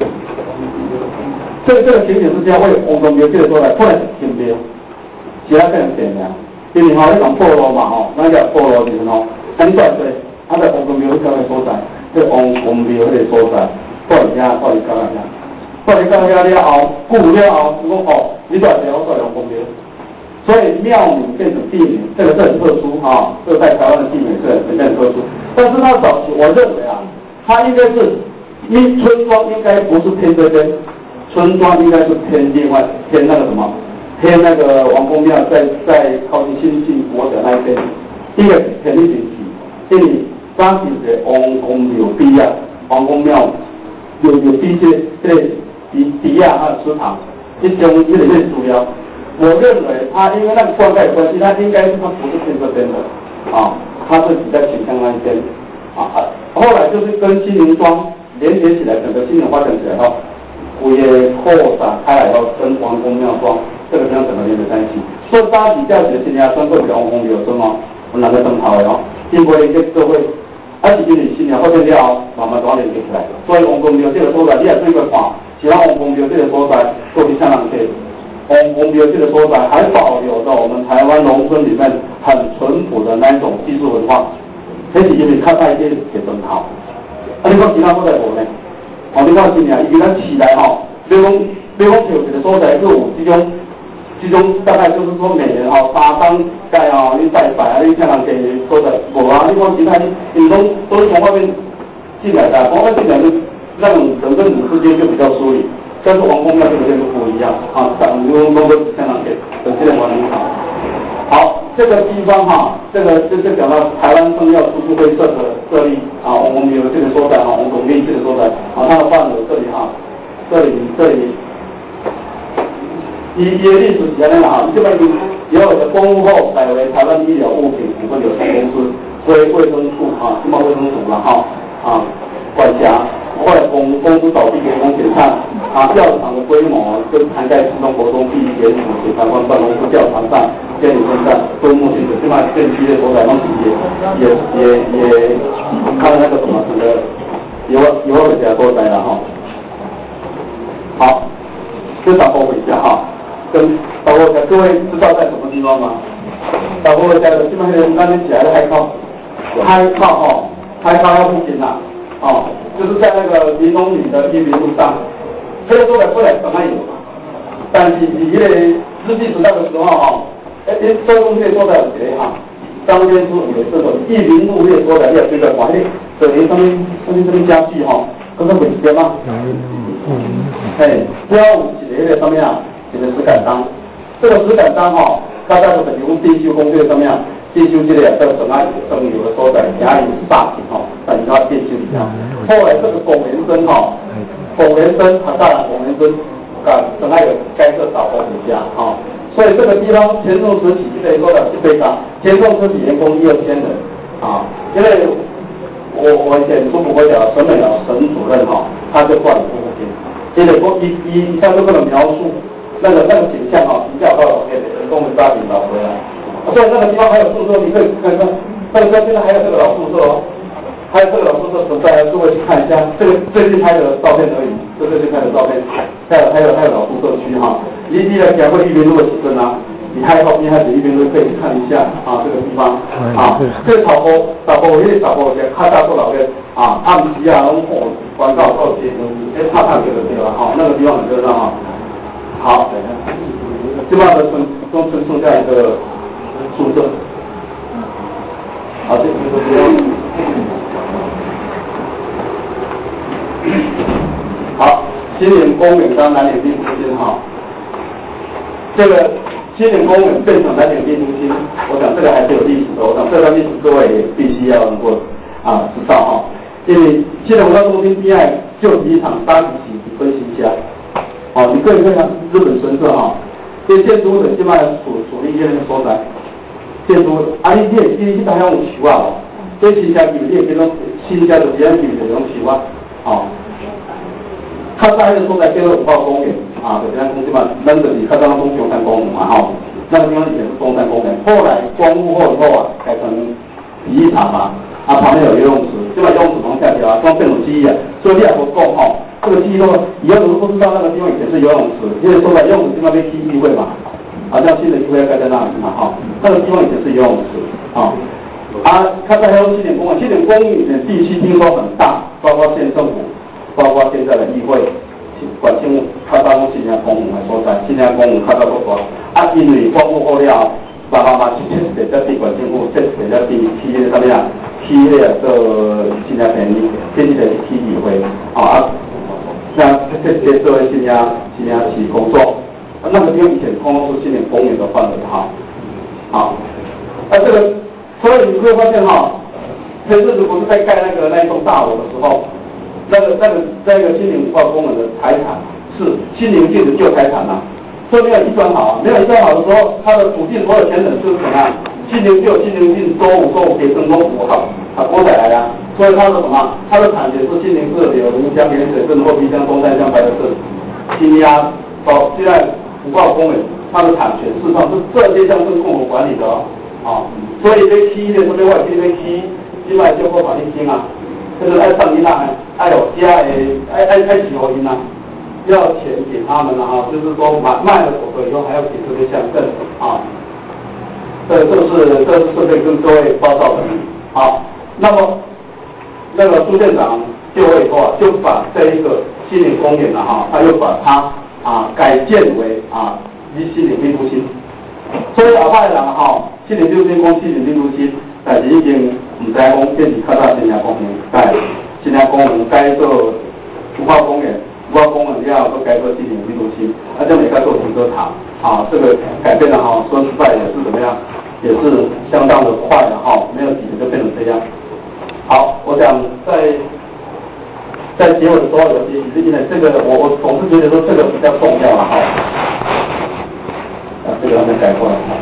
C: 这个这个情景之下，为王公庙这个说来，可能是新庙，其他可能变啦。因为吼，你讲部落嘛吼，咱叫部落就是吼，很短对，啊在王公庙迄个所在，这王公庙迄个所在，到底遐，到底到哪遐？到底到遐了后，久了后，就讲哦，你在谁？我在王公庙。所以庙名变成地名，这个是很特殊哈，这个在台湾的地名是很很特殊。但是它早期，我认为啊，它应该是，因村庄应该不是偏这边。村庄应该是偏另外偏那个什么，偏那个王公庙在在靠近新进国小那一边，一个偏一点起，因为当时的王公庙边啊，王公庙有有比这这底底下它的祠堂，一种一点点主要。我认为它因为那个灌溉关系，它应该是它不是偏这边的啊，它是比较倾向那一边啊。后来就是跟新宁庄连接起来，整个新宁发展起来后。物业扩展开来后，跟王公庙庄这个地方整个连接在一起。所以大家比较起来，今年算过比王公庙庄哦，我哪个灯头的哦，经过连接社会，而且今年新年发展了，慢慢都连接起来。所以王公庙这个所在，你也对个看，其他王公庙这个所在，过去像人去，王公庙这个所在还保留着我们台湾农村里面很淳朴的那一种技术文化，这是因为较早一些嘅灯头。啊，你讲其他所在无呢？哦，你看今年伊咱起来吼，比如讲，比如讲有一个所在，就有这种，这种大概就是说每年吼三当盖吼，你拜拜啊，你请人给所在无啊？你讲其他你，你拢都是从外面进来的，从外面进来就那种人跟人之间就比较疏离。但是王公庙这个就不一样啊，咱们都都请人给，这个玩很好。好，这个地方哈，这个这就讲到台湾政要图书会社的设立啊，我们有这个所在哈，我们总立这个所在啊，它的范围这里哈，这里这里，以以历史前面哈，这边也有的公务后改为台湾医疗物品股份有限公司，归卫生处啊，经贸卫生署了哈啊管辖。后来公公司倒闭，员工解散啊，教场的规模跟涵盖初中、国中、毕业、检检察官办公室、教场站、监理分站、周末性质，另外县区的所在东西也也也也看那个什么整个有有二家所在了哈。好，就打包回家哈，跟打包家，各位知道在什么地方吗？打包回家的基本上那边起来的海靠，海靠哦，海靠要附近呐，哦。就是在那个林东里的一民路上，这个说来过来本来有，但是以那个日据时代的时候哈，哎，周公这说的有谁哈？张天书也是说一民路那说的要追着管理，这里上面上面这边家具哈，刚刚不是对吗？哎，标五几的那个上面啊，这个石敢当，这个石敢当哈，大家都等于用电修工这个上面啊。电修这个叫什么？生有的所在，甲乙大体哈，但是它电修一样。后来这个龚连生哈，龚连生他大龚连生，啊，等下有该设打包回家哈。所以这个地方前宋时期这个说的是非常，前宋时期员工一二千人啊。因为我我以前中国国小沈美老沈主任哈，他就挂在附近，因为说一一像这个描述那个那个景象哈，比较到老天的人工的家庭找回来。所以那个地方还有宿舍，你可以看看，那个现在还有这个老宿舍哦，还有这个老宿舍存在，各位去看一下，这个最近拍的照片而已，这最近拍的照片，还有还有还有老宿舍区哈，你你来讲过一民路的时阵啊， 你还后面还是一边都可以看一下啊，这个地方啊，这个草坡草坡，迄个草坡是较早做老个啊，暗时啊拢火关到到街上，哎，怕怕这个地方哈，那个地方很热闹哈。好，这边的村中村剩下一个宿舍，好，这这个地方。好，新林公园到南岭地中心哈，这个新林公园变成南岭地中心，我想这个还是有历史的，我想这段历史各位也必须要能够啊知道哈，因为新林文化中心边爱就是一场大提琴分析家，哦，你可以看看日本神社哈，这建筑的基本上属属于一个所在，建筑啊你你你你大家有树啊，这新家具你也这种新家的这样具的这种树啊，哦。较早迄个所在叫做文化公园啊，就这样讲即嘛，咱就是较早讲中山公园嘛吼，那个地方以前是中山公园，后来光复后以后啊，改成体育场嘛，啊旁边有游泳池，即嘛游泳池往下跳啊，装变成记忆啊，所以你也不讲吼，这个记忆说以后如果不知道那个地方以前是游泳池，因为说在游泳池那边踢议会嘛，啊像新的议会要盖在那里嘛哈，那个地方以前是游泳池啊，啊较早还有七点公园，七点公园的地区听说很大，包括县政府。包括现在的议会、管政府，较早拢新疆公园的所在，新疆公园较早都大。啊，因为光复后了，慢慢慢是这一个地管政府，这一个地起那个什么呀？起那个做新疆便宜，这一个是起议会，啊，像这这做新疆新疆市工作，那个地方以前通通是新疆公园的范围哈，啊，那这个，所以你会发现哈，这日子不是在盖那个那一栋大楼的时候。那个、那个、那个新林文化公园的财产是新林县的旧财产呐、啊，所以没有移转好啊，没有移转好的时候，它的土地所有权人是什么样？新林旧、新林县周五、周五给征公五号，它拨下来呀，所以它的什么？它的产权是新林市柳林乡、盐水镇、后皮乡、东山乡、白德镇、新鸭到现在文化公园，它的产权事实上是这些乡镇共同管理的哦，啊，所以这七的这边外这边七，另外就过法律金啊。就是爱上音啊，爱有家诶，爱爱爱起口音啊，要钱给他们了啊，就是说买卖了狗狗以后还要给这些乡镇啊。这这是这是顺便跟各位报告的。好，那么那个朱县长就位以后啊，就把这一个新林公园啊，哈，他又把它啊改建为啊以新林民都心。所以后摆人哈，新林民都心讲新林民都心，但是已经。唔知讲变是较早新疆公园改，新疆公园改做文化公园，文化公园了都改做新林民都心，啊，这里改做停车场，啊，这个改变了哈，说实在也是怎么样，也是相当的快了哈，没有几年就变成这样。好，我想在在结尾的时候有些其实呢，这个我我总是觉得说这个比较重要了哈，啊，这个还没改过来哈，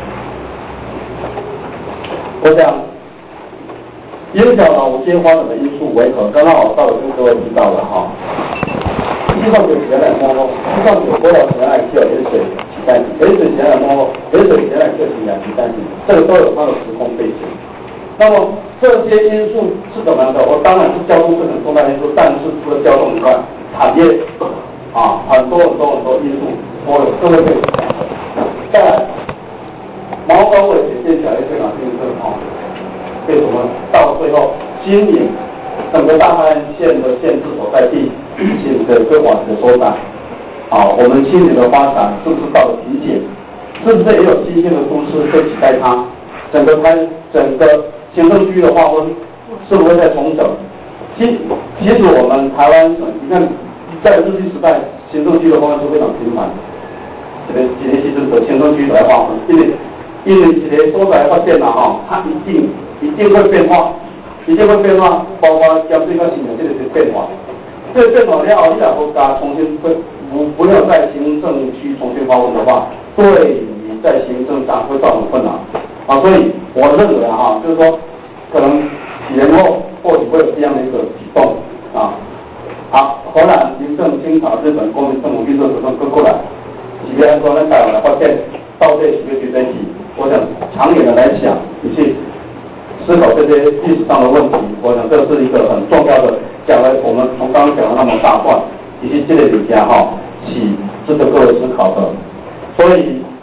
C: 我想。影响老街发展的因素为何？刚刚我稍微跟各位提到了哈，西藏有前来摸摸，西藏有多少前来需要盐水取代性，盐水前来摸摸，盐水前来需要氧取代性，这个都有它的时空背景。那么这些因素是怎么样的？我当然是交通是很重大因素，但是除了交通以外，产业啊很多很多很多因素都有社会背景。再来，毛高伟显现小业退场政策啊。为什么到最后新营整个大汉县的县治所在地新的规划的所在，啊，我们新营的发展是不是到了瓶颈？是不是也有新兴的都市可以取代它？整个台整个行政区的划分是不是在重整？其其实我们台湾省，你看在日据时代，行政区的划分是非常频繁。这个今天其实的行政区来划分，因为因为这些所在发现了哈，它一定。一定会变化，一定会变化，包括江水跟新疆这个是变化。这个变化了后，你若国家重新不不不要在行政区重新划分的话，对于在行政上会造成困难啊。所以我认为啊，哈，就是说，可能几年后或许会有这样的一个举动啊。好，荷兰、行政、清朝、日本、国民政府、绿色主政各过来，几个人说呢，台湾的发现到这几个局在一起，我想长远的来想，你去。思考这些历史上的问题，我想这是一个很重要的，讲了我们从刚刚讲的那么大段，以及这个底下哈，是值得各位思考的。所以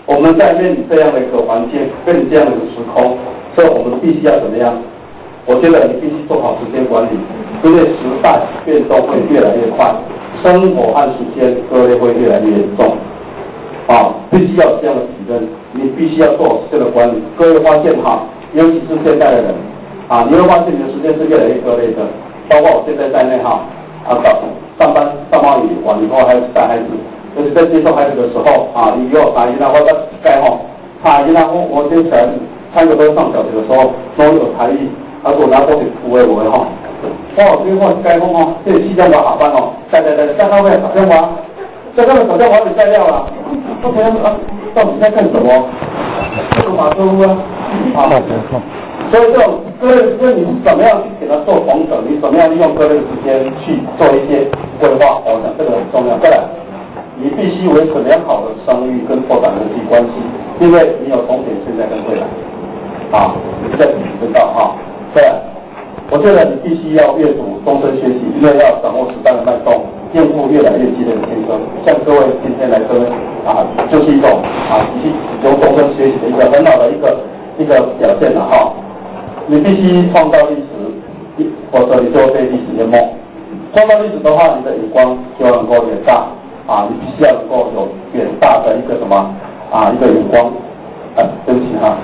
C: 我们在面临这样的一个环境，面临这样的一个时空，所以我们必须要怎么样？我觉得你必须做好时间管理，因为时代变动会越来越快，生活和时间割裂会越来越严重。啊，必须要有这样的体认，你必须要做好时间的管理。各位发现哈，尤其是现在的人，啊，你会发现你的时间是越来越割裂的，包括我现在在内哈，啊，上上班上班完以后还要带孩子，尤其在接送孩子的时候，啊，你给我打一那或者盖吼，打一那我我先起来，三个都上小学的时候，都有才艺，啊，我拿过去扶诶我诶吼，哇，这个盖风哦，这气象我下班哦，带带带带，带到位打电话。在他们手上把你摘掉了，不知道啊，到底在干什么？这个马车屋啊，啊，所以这种各类时间，你是怎么样去给它做缝整？你怎么样利用各类时间去做一些规划？我想这个很重要。再来，你必须维持良好的声誉跟拓展人际关系，因为你有从前、现在跟未来，啊，你在知道啊。再来，我觉得你必须要阅读、终身学习，因为要掌握时代的脉动。应付越来越激烈的竞争，像各位今天来这边啊，就是一种啊，由终身学习的一个很好的一个一个表现了哈。你必须创造历史，否则你就会被历史淹没。创造历史的话，你的眼光就能够远大啊，你必须要能够有远大的一个什么啊，一个眼光。啊，对不起哈。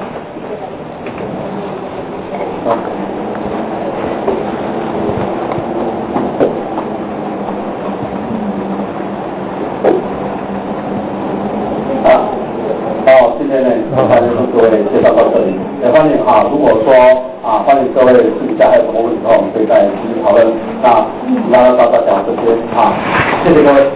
C: 啊今天呢，欢迎各位介绍到这里，也欢迎啊，如果说啊，欢迎各位私底下还有什么问题的话，我们可以再继续讨论。那拉拉杂杂讲这些啊，谢谢各位。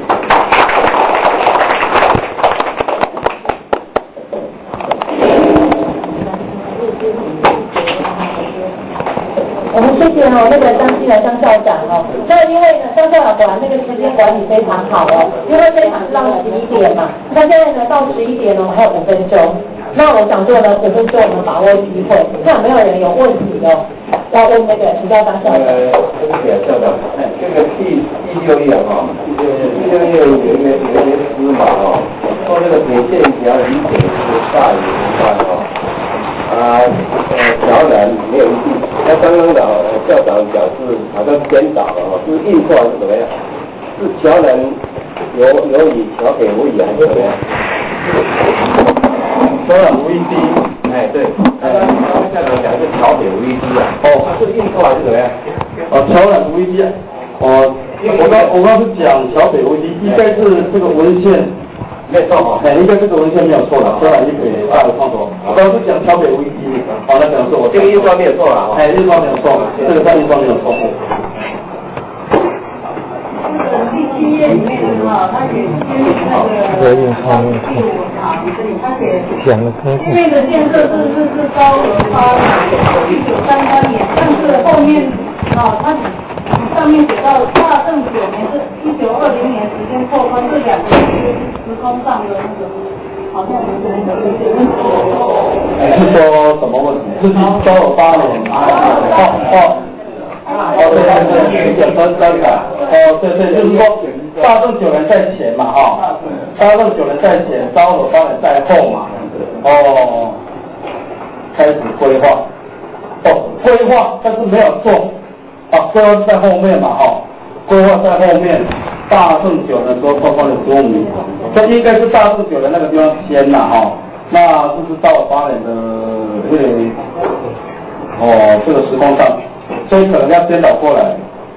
B: 我们谢谢哦，那个张希来张校长哦。那因为呢，张校长果然那个时间管理非常好哦，因为这一场是到十一点嘛，那现在呢到十一点呢，我们还有五分钟。那我想说呢，五分钟我们把握机会，看有没有人有问题哦，要问那个请教张校长。
D: 呃，对不起啊，校长，这个第第六页哈，第六页第六页有一个有一个诗嘛哈，说这个铁线条理解是大于宽哈。啊，呃，桥南没有印，那刚刚老校长表示好像颠倒了哈，是印错还是怎么样？是桥南有有以桥北无以还是怎么样？
C: 桥南无一滴，
D: 哎对，刚刚刚刚校长讲是桥北无一滴啊，哦，是印错还是怎么样？
C: 哦，桥南无一滴，哦，我刚我刚是讲桥北无一滴，应该是这个文献。
D: 没错哈，
C: 哎，应该这个文献没有错的，虽然一北大的创作，我刚是讲桥北无一滴，好，那可能是我
D: 这个印刷没有错了，
C: 哎，印刷没有错，这个在印刷没有错误。
E: 第七页里面的话，他写那个第五行这里，他写那个建设是是是高额发展，一九三三年，但是后面啊，他上面写到大正九年是一九二零年时间拓宽，这两个是时空上的那个，好像有点有点问题。
C: 是说什么问题？是高尔八年啊？哦哦。哦，对对对，一九三三的，哦，对对，就是说大正九年在前嘛，哈，大正九年在前，高尔八年在后嘛，哦，开始规划，哦，规划，但是没有做，啊，规划在后面嘛，哈，规划在后面，大正九年说拓宽了十五米，这应该是大正九年那个地方先啦，哈，那就是到了八年的这个，哦，这个时空上。所以可能要颠倒过来，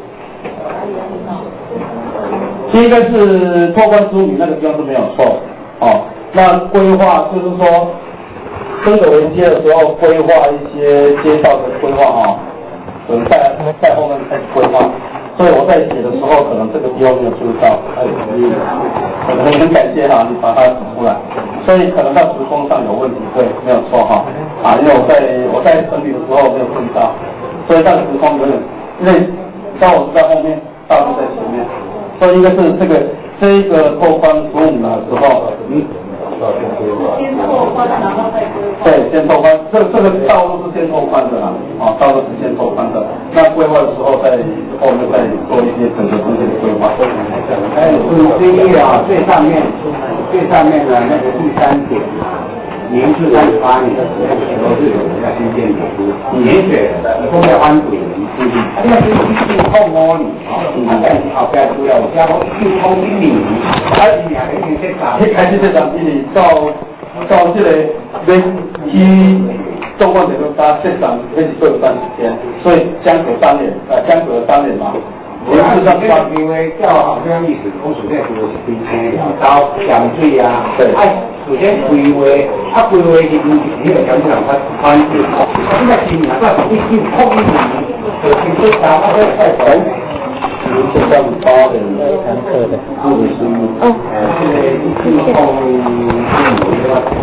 C: 应该是拓宽十五米那个地方是没有错哦。那规划就是说，升格连接的时候规划一些街道的规划哈，可能在在后面开始规划。所以我在写的时候，可能这个地方没有注意到，哎，你可能很感谢哈，你把它指出来。所以可能在时空上有问题，对，没有错哈。啊，因为我在我在整理的时候没有注意到。所以那个时空有点，因为高我是在后面，大陆在前面，所以应该是这个这一个拓宽十五米的时候，嗯，
E: 先拓宽，然后再规划。
C: 对，先拓宽，这这个道路是先拓宽的啦，啊，道路是先拓宽的，那规划的时候在后面再做一些整个东西的规划。
D: 还有是第一啊，最上面最上面的那个第三点啊，明治三十八年的时候，都是有人在新建铁路，年水的，后面湾水的，啊，这个是一九五五年，啊，但是后边主要加到一九一零年，开始也已经设站，
C: 开始设站，一直到到这个要去纵贯铁路搭设站，开始做一段时间，所以相隔三年，呃，相隔三年嘛。
D: 我是说，因为叫好像意思，我首先是冰天了，到江水啊，对，哎，首先规划，啊规划是你个江水人他宽点，现在今年个一九后一年，就听说大家在在讲，
C: 就像八的三克的，或者是呃，现在一九后一年的话，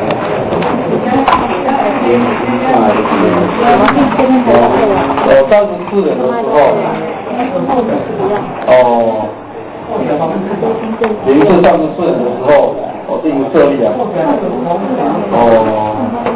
C: 我三十四年的时候。哦，民事上市四年的时候，我进行设立啊。哦。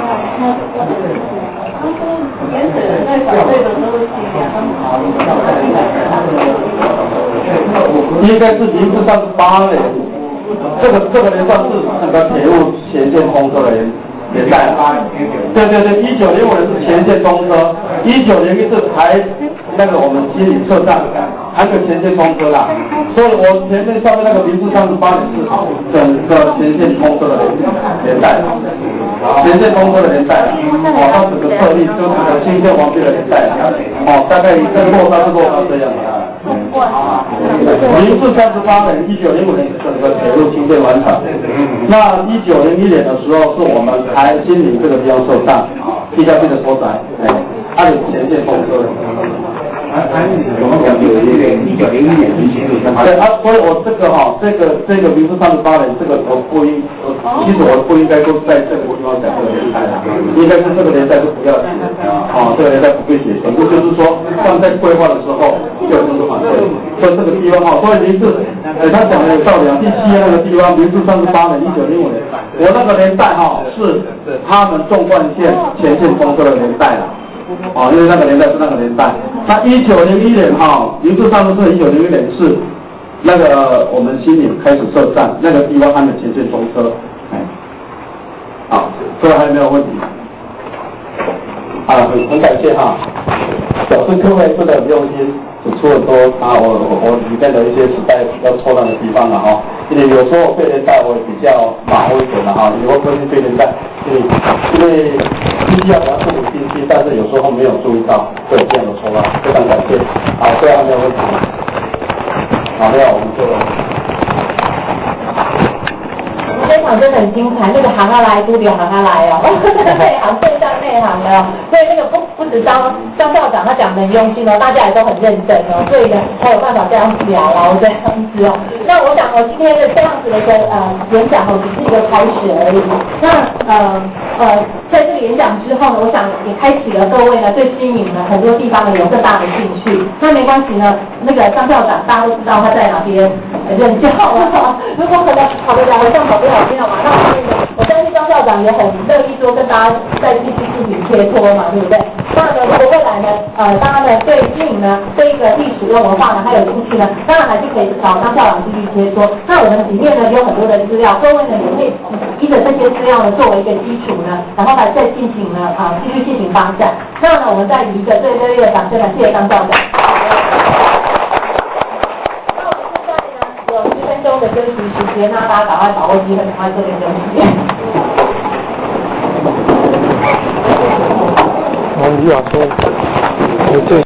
C: 应该是民事上市八年，这个这个年算是那个铁路全线通车的年年代啊。对对对，一九零五年是全线通车，一九零一是台。那个我们新里车站还没有全线通车啦，所以我前面上面那个民事三十八年是整个全线通车的年代，全线通车的年代，哦，它整个设立就是整个新建完毕的年代，哦，大概跟落差是落差这样的啊。民事三十八年，一九零五年整个铁路新建完成，那一九零一年的时候是我们台新里这个地方设站，地下街的所在，哎，它有全线通车的。
D: 我们讲九一年，一九零一年之前，
C: 对啊，所以我这个哈、哦，这个这个民事三十八年，这个我不应，我其实我不应该都在这个地方讲这个年代的，应该是这个年代就不要写啊，哦，这个年代不会写，总之就是说放在规划的时候就就是反对，所以这个地方哈、哦，所以民事，呃，他讲的有道理啊，第七页那个地方，民事三十八年，一九零五年，我那个年代哈、哦、是他们纵贯线全线通车的年代了。哦，因为那个年代是那个年代。那一九零一年哈，民事上市是一九零一年是那个我们新里开始设站，那个地方还没全线通车。哎，好，这个还有没有问题？啊，很很感谢哈，表示各位真的很用心，指出很多啊，我我我里面的一些时代比较错乱的地方了哈。因为有时候被人带我比较马虎一点了哈，以后不会被人带，因为因为必须要把它处理进去，但是有时候没有注意到会有这样的错乱，非常感谢。好，这样没有问题。好，没有我们就。
B: 这场真的很精彩，那个行下来，都得行下来哦，内行更像内行哦。所以那个不不止张张校长他讲的很用心哦，大家也都很认真哦，所以呢才有办法这样子聊哦，这样子哦。那我想我今天的这样子的一个呃演讲哦，只是一个开始而已。那呃呃，在这个演讲之后呢，我想也开启了各位呢对新颖呢很多地方呢有更大的兴趣。那没关系呢，那个张校长大家都知道他在哪边任教了。如果可能跑得了，像跑不了。没有嘛？那我相信张校长也很乐意说跟大家再继续进行切磋嘛，对不对？那呢，如果未来呢，呃，大家呢对电影呢对一个历史跟文化呢还有兴趣呢，当然还是可以找张校长继续切磋。那我们里面呢有很多的资料，各位呢也可以依着这些资料呢作为一个基础呢，然后来再进行呢啊继续进行发展。那呢，我们再以一个最热烈的掌声来谢谢张校长。的休息时间，那大家赶快把握机会，赶快做点休息。
F: 我们就要说，对。